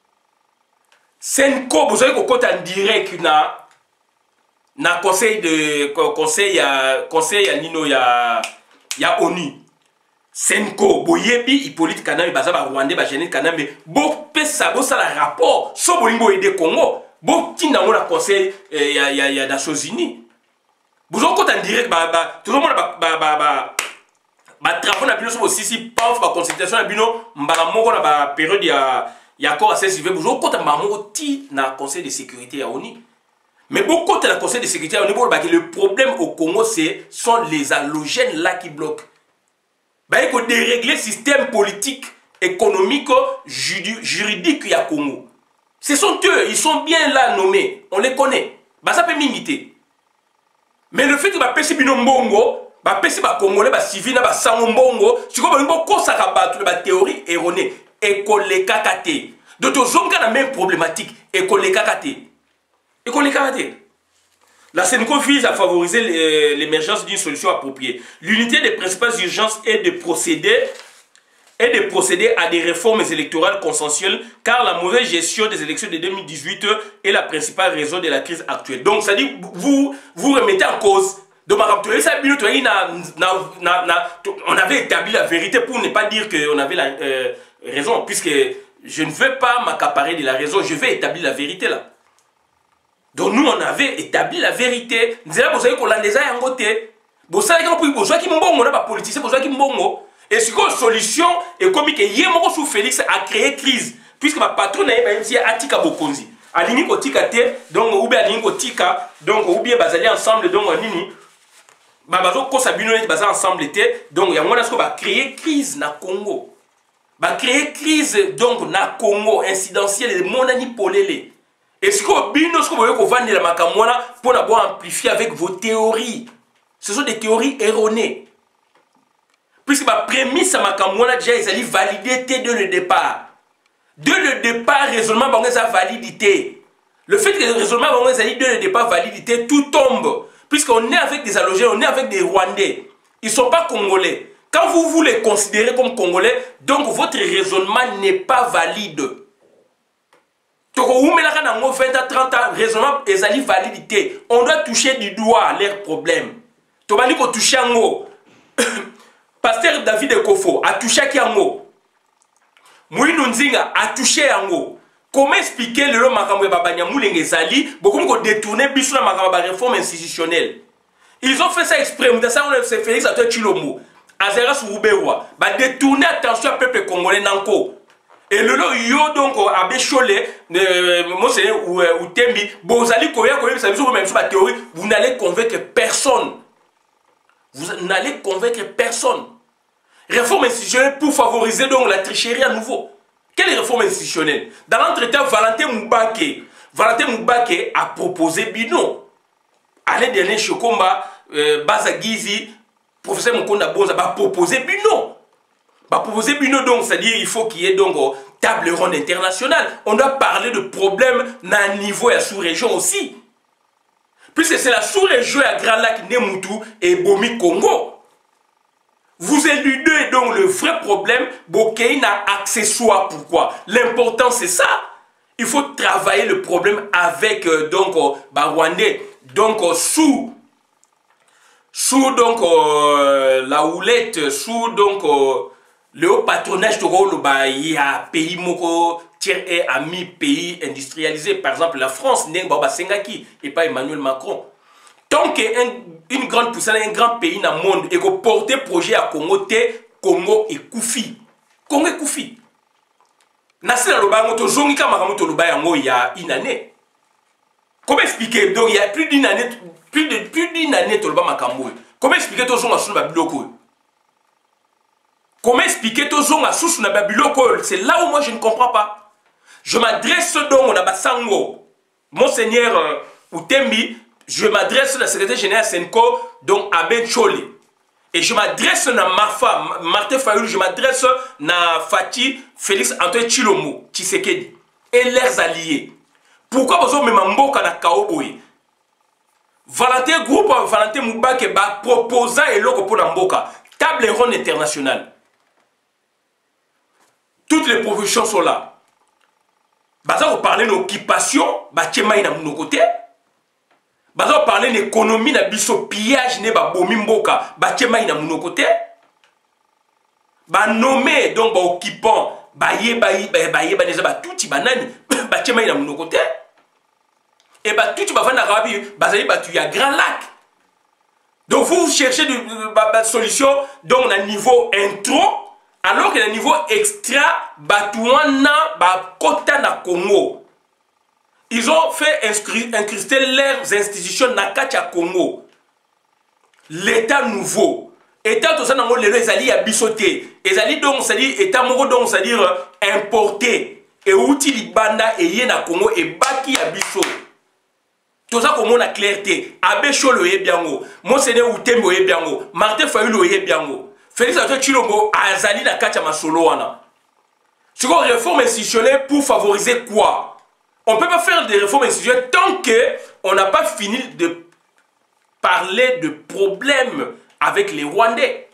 Senko, vous avez en direct na conseil ya nino ya ONU. Senko boyebi Hippolyte Kanambe baza ba Rwandais ba Jeanette Kanambe bo pesa bo sala rapport so bolingo aider Congo bo tinda mo na conseil ya Nations Unies. Vous en en direct tout le monde ba travaux na bino so aussi paf ba consultation na bino mbala moko na ba période ya accord à celle vous en compte mamo ti na conseil de sécurité ya ONU. Mais beaucoup de la Conseil de sécurité, le problème au Congo, sont les halogènes là qui bloquent. Il faut dérégler le système politique, économique, juridique qu'il y a au Congo. Ce sont eux, ils sont bien là nommés, on les connaît. Ça peut m'imiter. Mais le fait que les Mbongo, les Congolais, les civils, les Sangobongo, c'est comme une théorie erronée. École les kakate. Donc, ils ont la même problématique. École les kakate. École les kakate. La Sénéco vise à favoriser l'émergence d'une solution appropriée. L'unité des principales urgences est de procéder à des réformes électorales consensuelles, car la mauvaise gestion des élections de 2018 est la principale raison de la crise actuelle. Donc, ça dit, vous remettez en cause. Donc, on avait établi la vérité pour ne pas dire qu'on avait la raison, puisque je ne veux pas m'accaparer de la raison, je vais établir la vérité là. Donc, nous, on avait établi la vérité. Nous avons dit qu'on l'a déjà engoté. Vous savez qu'on peut dire qu'on a politicien, et ce qu'on solution est comme que Yémoro sous Félix a créé crise, puisque ma patronne est Atika Bokonzi. Alini Kotika te, donc ou bien Alini Kotika, donc ou bien basali ensemble, donc Nini. Babazo Kosabino est basé ensemble était, donc il y a un qui va créer crise na Congo. Va créer crise donc na Congo, incidentielle de mon ani polélé. Et ce qu'on bino, ce qu'on veut qu'on vende la makamwana pour d'abord amplifier avec vos théories. Ce sont des théories erronées. Puisque ma prémisse à makamwana déjà ils allaient valider dès le départ. Dès le départ, raisonnement bango a validité. Le fait que le raisonnement bango allait dès le départ validité, tout tombe. Puisqu'on est avec des allogènes, on est avec des Rwandais. Ils ne sont pas Congolais. Quand vous les considérez comme Congolais, donc votre raisonnement n'est pas valide. Donc, vous mettez dans 20 à 30 ans, raisonnement et validité. On doit toucher du doigt leurs problèmes. Tu vas dire qu'on touche un mot. Pasteur David Ekofo a touché un mot. Mouinou Nzinga a touché un mot. Comment expliquer le makambo babanya moulenge zali beaucoup ko détourner biso na makambo réforme institutionnelle. Ils ont fait ça exprès. Ça on s'est Félix Antoine Tshilombo. Azera Soubewa ba détourner attention au peuple congolais nanko. Et le yo donc abe cholé monseigneur ou tembi bozali koya koya ça biso même sur la théorie, vous n'allez convaincre personne. Vous n'allez convaincre personne. Réforme institutionnelle pour favoriser donc la tricherie à nouveau. Quelle réforme institutionnelle? Dans l'entretien, Valentin Moubake a proposé Bino. Allez dernier Chokomba, Bazagizi, professeur Mukonda Bonza, va proposer Bino. Va proposer Bino donc, c'est-à-dire il faut qu'il y ait donc table ronde internationale. On doit parler de problèmes à un niveau et à sous-région aussi. Puisque c'est la sous-région à Grand Lac, Nemutu et Bomi Congo. Vous éludez donc le vrai problème, Bokéina accessoire. Pourquoi? L'important c'est ça. Il faut travailler le problème avec donc Rwandais. Donc sous donc la houlette, sous donc le haut patronage de Rolo, il y a pays moko tiers et amis pays industrialisés. Par exemple la France, Nengba Sengaki et pas Emmanuel Macron. Tant qu'une grande puissance, un grand pays dans le monde, et que porter projet à Congo, Congo est Koufi. Congo est Koufi. Nasser Lobango, Zongika Maramoto Lobayango, il y a une année. Comment expliquer? Donc il y a plus d'une année, plus d'une année, Tolba Makambo. Comment expliquer tout ça sur la Babiloko? Comment expliquer tout ça sur la Babiloko? C'est là où moi je ne comprends pas. Je m'adresse donc à Basango, Monseigneur Outembi. Je m'adresse à la secrétaire générale Senko, donc Abed Choli. Et je m'adresse à Martin Fayulu, je m'adresse à Fati, Félix Antoine Tshilombo, Tshisekedi. Et leurs alliés. Pourquoi vous avez même Mboka na Kaoboy? Valentin Groupe, Valentin Moubake, proposant et l'autre pour Mboka. Table ronde internationale. Toutes les propositions sont là. Vous parlez d'occupation, Tchemaï na mon côté. Bazo parler d'économie na biso pillage ne ba bomi mboka ba tchemaï na mon côté ba nommé donc ba occupant ba neza ba touti banani ba tchemaï na mon côté et ba touti ba vanda rabi bazali ba tu ya Grand Lac. Donc vous cherchez de solution donc à niveau intro alors que le niveau extra ba tuana ba kota na Congo. ils ont fait incruster leurs institutions dans le Congo. L'État nouveau. État tout ça dans le ezali ya bisoté. Ezali donc c'est-à-dire état moko donc c'est-à-dire importé et outil libanda et yé na Congo et baki ya biso. Tout ça comme on a clarté. Abbé Cholo ye biango. Monseigneur Outembo ye biango. Martin Fayulu ye biango. Félix Antoine Chilombo azali na kacha masolo wana. C'est quoi réforme institutionnelle pour favoriser quoi? On ne peut pas faire des réformes institutionnelles tant qu'on n'a pas fini de parler de problèmes avec les Rwandais.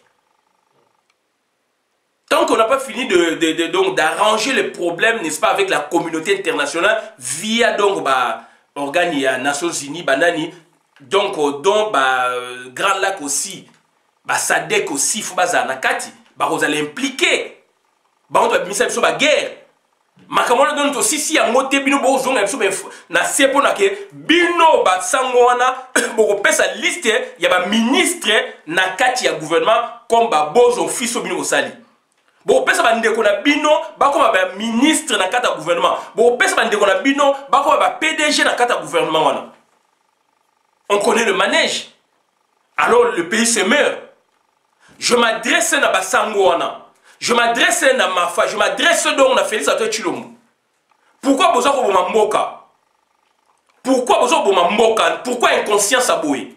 Tant qu'on n'a pas fini d'arranger les problèmes, n'est-ce pas, avec la communauté internationale via donc organes des Nations Unies, banani, donc Grand Lac aussi, SADC aussi, il faut nakati, vous allez impliquer, on doit mettre sur la guerre. Makamona donne aussi si ya moté bino bo zonga biso na sepo na ke bino ba sangwana bo pesa liste ya ba ministre na kati ya gouvernement comme ba bozo fiso bino osali bo pesa ba ndeko na bino ba comme ba ministre na kati ya gouvernement bo pesa ba ndeko na bino ba comme ba PDG na kati ya gouvernement wana. On connaît le manège, alors le pays se meurt. Je m'adresse na ba sangwana. Je m'adresse à Mafa, je m'adresse donc à Félix Antoine Tshilombo. Pourquoi besoin de Mboka? Pourquoi besoin de Mboka? Pourquoi inconscience à Boé?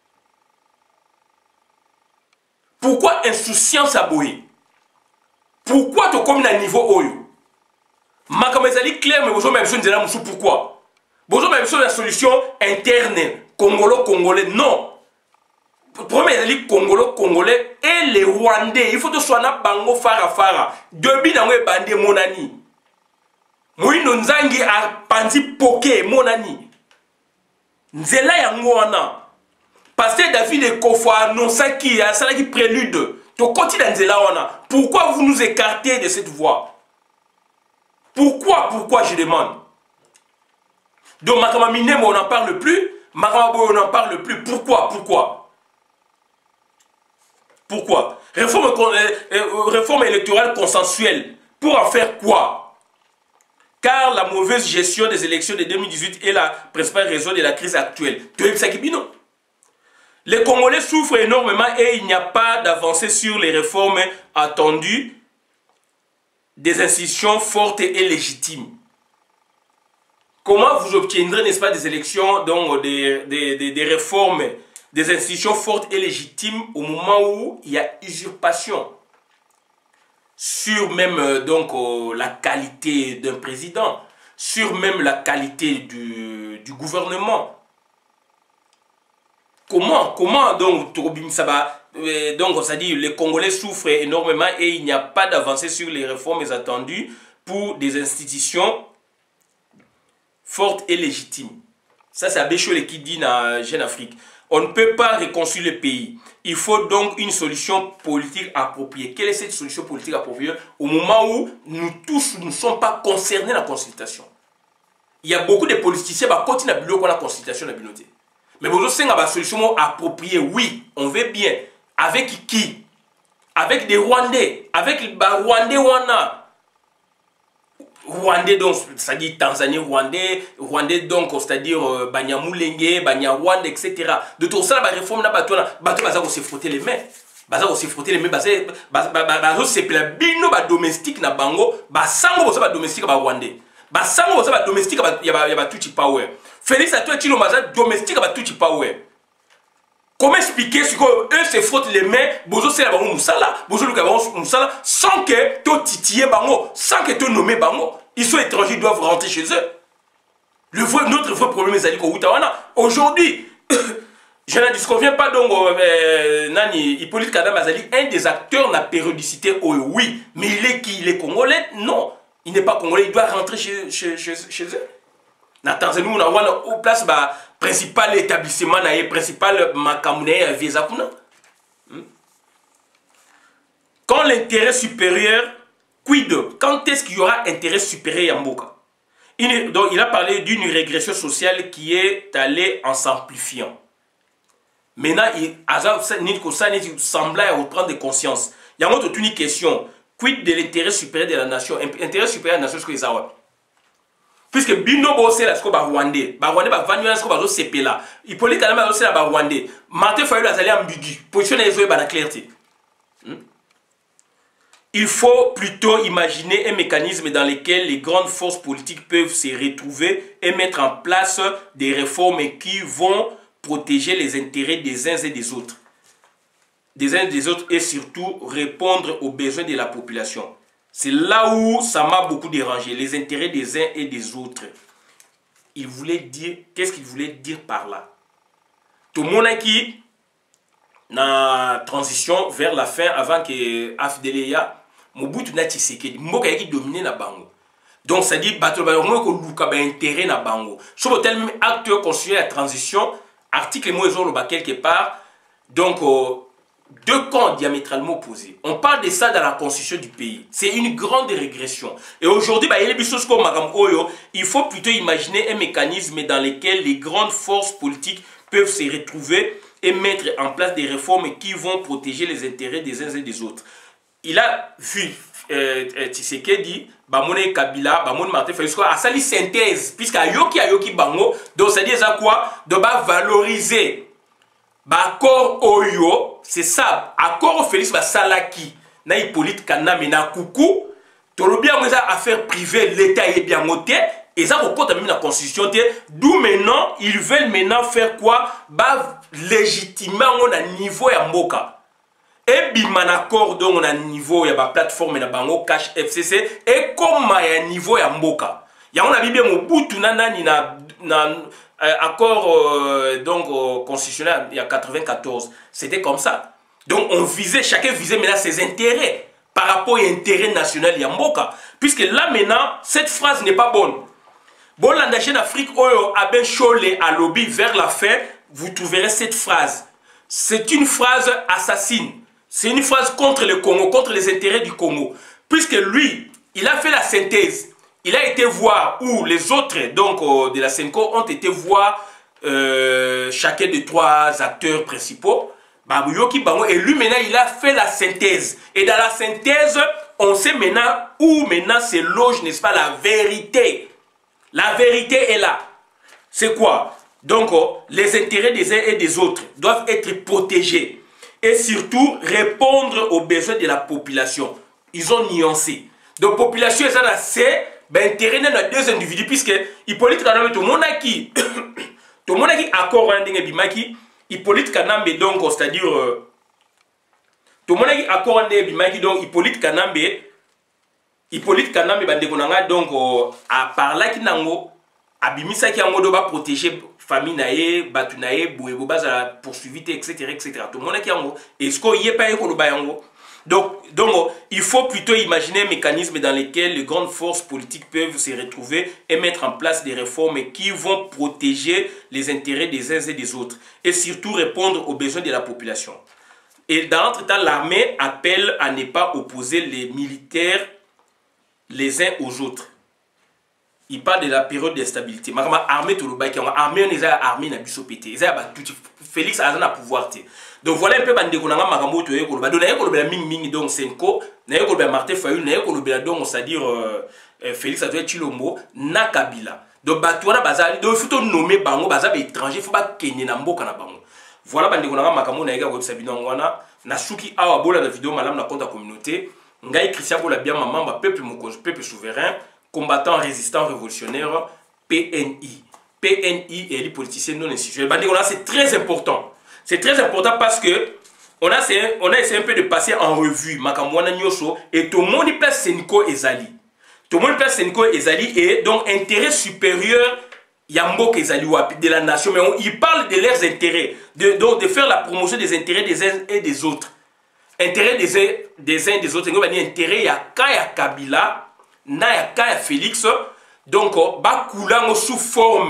Pourquoi insouciance à Boé? Pourquoi tu comme à niveau Oyo? Makamezali clair, mais besoin même de la moussou pourquoi? Besoin même de la solution interne, congolais, non. Premier les Congolais et les Rwandais. Il faut que ce soit un bango fara. Debi na mwe bande monani. Moui nonzangi a panzi poke monani. Nzela ya ngwana. Pasteur David et Kofo annonça qui a ça qui prélude. To koti dans nzela wana. Pourquoi vous nous écartez de cette voie? Pourquoi je demande? Donc Makama Mine, on n'en parle plus. Makama Boy, on n'en parle plus. Pourquoi? Réforme électorale consensuelle. Pour en faire quoi? Car la mauvaise gestion des élections de 2018 est la principale raison de la crise actuelle. Les Congolais souffrent énormément et il n'y a pas d'avancée sur les réformes attendues des institutions fortes et légitimes. Comment vous obtiendrez, n'est-ce pas, des élections, donc des réformes, des institutions fortes et légitimes au moment où il y a usurpation sur même la qualité d'un président, sur même la qualité du gouvernement? Comment donc ça dit les Congolais souffrent énormément et il n'y a pas d'avancée sur les réformes attendues pour des institutions fortes et légitimes. Ça c'est Abéchole qui dit dans Jeune Afrique. On ne peut pas reconstruire le pays. Il faut donc une solution politique appropriée. Quelle est cette solution politique appropriée au moment où nous tous ne sommes pas concernés dans la consultation? Il y a beaucoup de politiciens qui continuent à bloquer la consultation de la communauté. Mais vous avez une solution appropriée, oui, on veut bien. Avec qui? Avec des Rwandais. Avec les Rwandais wana. Rwandais donc, c'est-à-dire Tanzanie, Rwandais donc, c'est-à-dire Banyamulenge, Banyarwanda, etc. De tout ça, la réforme n'a pas tout là. Baza se frotter les mains. Baza se frotter les mains. Baza se plaît bino ba domestique na bango. Basango bosa ba domestique ba Rwandais. Basango bosa ba domestique ba tuchi power. Félix Antoine Tshilombo baza domestique ba tuchi power. Comment expliquer ce que eux se frottent les mains, bozo c'est la bango musala, bozo luka bango musala, sans que to titiller bango, sans que to nommer bango. Ils sont étrangers, ils doivent rentrer chez eux. Notre vrai problème est Zaliko Outawana. Aujourd'hui, je ne disconviens pas donc Nani Hippolyte Kadam Azali, un des acteurs de la périodicité, oh, oui, mais il est qui? Il est congolais? Non, il n'est pas congolais, il doit rentrer chez eux. Na Tanzanie, on a au place principal établissement, principal makamune visa kuna. Quand l'intérêt supérieur, quid? Quand est-ce qu'il y aura intérêt supérieur à Mboka? Donc il a parlé d'une régression sociale qui est allée en s'amplifiant. Maintenant, il semblait reprendre des consciences. Il y a une autre question. Quid de l'intérêt supérieur de la nation? Intérêt supérieur de la nation, c'est ce que ça va. puisque bino bossé la siko ba rwandais ba vanyu la siko ba zo sepela Hippolyte Kanambe ba zo la ba rwandais Martin Fayulu azali ambigu position les yeux ba na clarté. Il faut plutôt imaginer un mécanisme dans lequel les grandes forces politiques peuvent se retrouver et mettre en place des réformes qui vont protéger les intérêts des uns et des autres. Et surtout répondre aux besoins de la population. C'est là où ça m'a beaucoup dérangé, les intérêts des uns et des autres. Il voulait dire, qu'est-ce qu'il voulait dire par là? Tout le monde qui, dans la transition vers la fin, avant que AFDLEA, Mobutu na Tshisekedi, Mboka qui dominait na bango. Donc ça dit, bateau ba intérêt na bango. Sur le tel acte constitué la transition, article mo quelque part, donc deux camps diamétralement opposés. On parle de ça dans la constitution du pays. C'est une grande régression. Et aujourd'hui, il faut plutôt imaginer un mécanisme dans lequel les grandes forces politiques peuvent se retrouver et mettre en place des réformes qui vont protéger les intérêts des uns et des autres. Il a vu Tshisekedi, Bamone Kabila, Bamone Martin Fayulu, à sa synthèse, puisqu'à Yoki Bango, donc ça dit ça quoi? De valoriser. Accord Oyo, c'est ça. Accord Félix Salaki, na Hippolyte Kanambe na Koukou, tolobi a affaire privée, l'État est bien moté, et ça au compte même la constitution, d'où maintenant, ils veulent maintenant faire quoi? Légitimement on a niveau ya mboka. Et biman accord donc on a niveau ya ba plateforme na bango cash FCC et comme ya niveau ya mboka. Ya on a bien Mobutu nanani na accord constitutionnel il y a 94, c'était comme ça. Donc on visait, chacun visait maintenant ses intérêts par rapport à l'intérêt national Yamboka. Puisque là maintenant, cette phrase n'est pas bonne. Bon, l'Andaché d'Afrique, Oyo Aben Cholé à lobby vers la fin, vous trouverez cette phrase. C'est une phrase assassine. C'est une phrase contre le Congo, contre les intérêts du Congo. Puisque lui, il a fait la synthèse. Il a été voir où les autres donc, de la Senko ont été voir chacun des trois acteurs principaux. Et lui maintenant il a fait la synthèse. Et dans la synthèse, on sait maintenant où maintenant se loge, n'est-ce pas, la vérité. La vérité est là. C'est quoi? Donc les intérêts des uns et des autres doivent être protégés. Et surtout répondre aux besoins de la population. Ils ont nuancé. Donc population, ça c'est intérêt de deux individus, puisque Hippolyte Kanambe, tout le monde a qui tout le monde a qui accord un dingue bimaki, Hippolyte Kanambe donc c'est-à-dire tout le monde a qui accord un dingue bimaki donc Hippolyte Kanambe bande konanga donc à par là qui nango abimisa qui ango doba protéger famille nae batu nae boebo baza poursuivi etc. Tout le monde a qui ango est-ce qu'il y a pas ko loba yango. Donc, il faut plutôt imaginer un mécanisme dans lequel les grandes forces politiques peuvent se retrouver et mettre en place des réformes qui vont protéger les intérêts des uns et des autres et surtout répondre aux besoins de la population. Et dans l'entretemps, l'armée appelle à ne pas opposer les militaires les uns aux autres. Il parle de la période d'instabilité. Armée tout le bail, armée on est armée na biso pété. Félix a un pouvoir. Donc voilà un peu bande qu'on a makambo to yeko ba donaye ko le ming donc Senko na yeko le Martin Fayulu na yeko le donc c'est-à-dire Félix Antoine Tshilombo na Kabila. Donc batouana bazali donc il faut nommer bango baza ba étranger faut pas kenye na mboka na bango. Voilà bande qu'on a makambo na yeka ko sabino ngwana na suki awa bola na vidéo malam na compte la communauté ngai Christian Bola bien maman peuple mokonzi peuple souverain combattant résistant révolutionnaire PNI. PNI et les politiciens non institutionnels. Bande qu'on a c'est très important. C'est très important parce que on a essayé un peu de passer en revue Makamwana Nyoso et tout le monde place Senko Ezali. Tout le monde place Senko Ezali et donc intérêt supérieur Yambok Ezali de la nation. Mais ils parlent de leurs intérêts, de faire la promotion des intérêts des uns et des autres. Intérêt des uns et des autres. Intérêt Yaka Kabila, na Yaka Félix. Donc, Bakoulango sous forme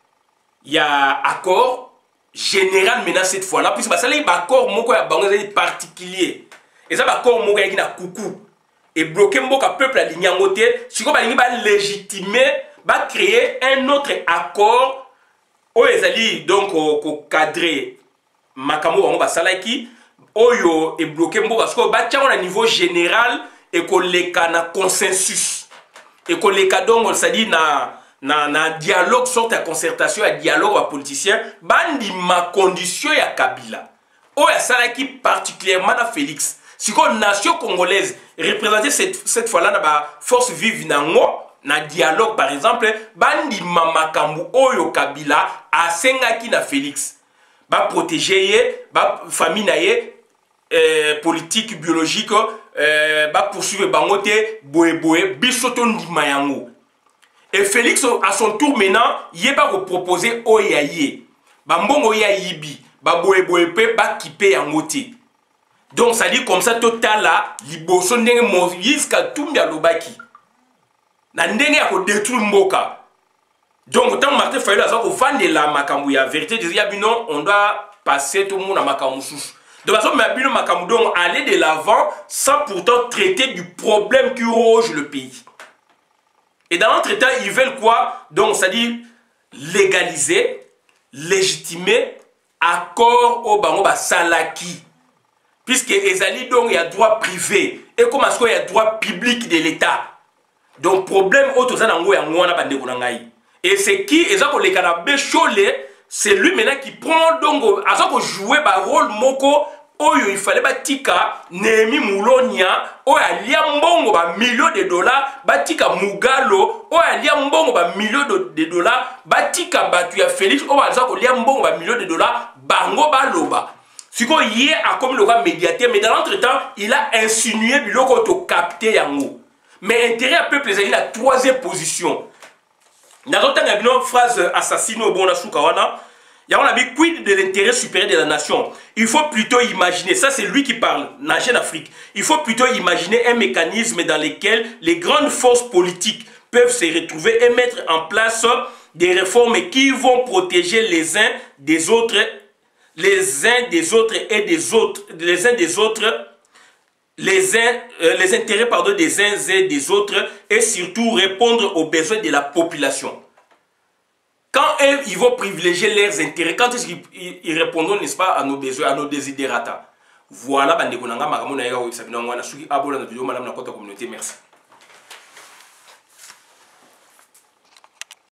ya accord général maintenant cette fois là puisque ça les accord moko ya bango particulier et ça accord moko ya na coucou et bloquer mboka peuple aligné en côté si ko ba lingi ba légitimer ba créer un autre accord o ezali donc ko cadrer makamo bango ba salaki oyo et bloquer mboka parce que ba tia na niveau général et ko leka na consensus et ko leka donc ça dit na na dialogue sorte ya concertation ya dialogue ya politicien bandima condition ya Kabila oyo asalaki particulièrement na Félix sikoyo nation congolaise représentée cette fois là na ba force vive nango na dialogue par exemple bandima makambu oyo Kabila asengaki na Félix ba protéger ye ba famille na ye politique biologique ba poursuivre bango te boye biso to ndima yango. Et Félix à son tour maintenant il va proposer oyaye ba mbongo ya yibi ba boye pe ba kipe yango te. Donc ça dit comme ça total là liboso ndenge Moïse Katumbi alobaki na ndenge ya ko détruire mboka. Donc tant Martin Fayulu a ko vandela makambu ya vérité disait ya bino on doit passer tout le monde à makambu susu. De toute façon mabino makambu donc aller de l'avant sans pourtant traiter du problème qui ronge le pays. Et dans l'entretemps ils veulent quoi? Donc ça dit légaliser, légitimer accord au bango ba salaki. Puisque ezali donc il y a droit privé et comme est-ce qu'il y a droit public de l'État. Donc problème autre ça nango ya ngwana bande ko ngai. Et c'est qui ezako le kanabé cholé, c'est lui maintenant qui prend donc azako jouer ba rôle moko oyo il fallait batika Nehemi Mulonia oyo alia mbongo ba millions de dollars batika Mugalo oyo alia mbongo ba millions de dollars batika batu ya Félix oyo azako lia mbongo ba millions de dollars bango baloba. Siko yé a comme le roi médiateur, mais dans l'entretemps, il a insinué biloko to capter yango. Mais intérêt à peuple, il a la troisième position. Dans l'autre temps, il y a une phrase assassine au bon Asukawana. Il y a un quid de l'intérêt supérieur de la nation. Il faut plutôt imaginer, ça c'est lui qui parle, Nagé d'Afrique. Il faut plutôt imaginer un mécanisme dans lequel les grandes forces politiques peuvent se retrouver et mettre en place des réformes qui vont protéger les uns des autres. Les uns des autres et des autres, les uns des autres, les intérêts pardon, des uns et des autres et surtout répondre aux besoins de la population. Quand ils vont privilégier leurs intérêts, quand ils répondront, n'est-ce pas, à nos besoins, à nos désidérata. Voilà, merci.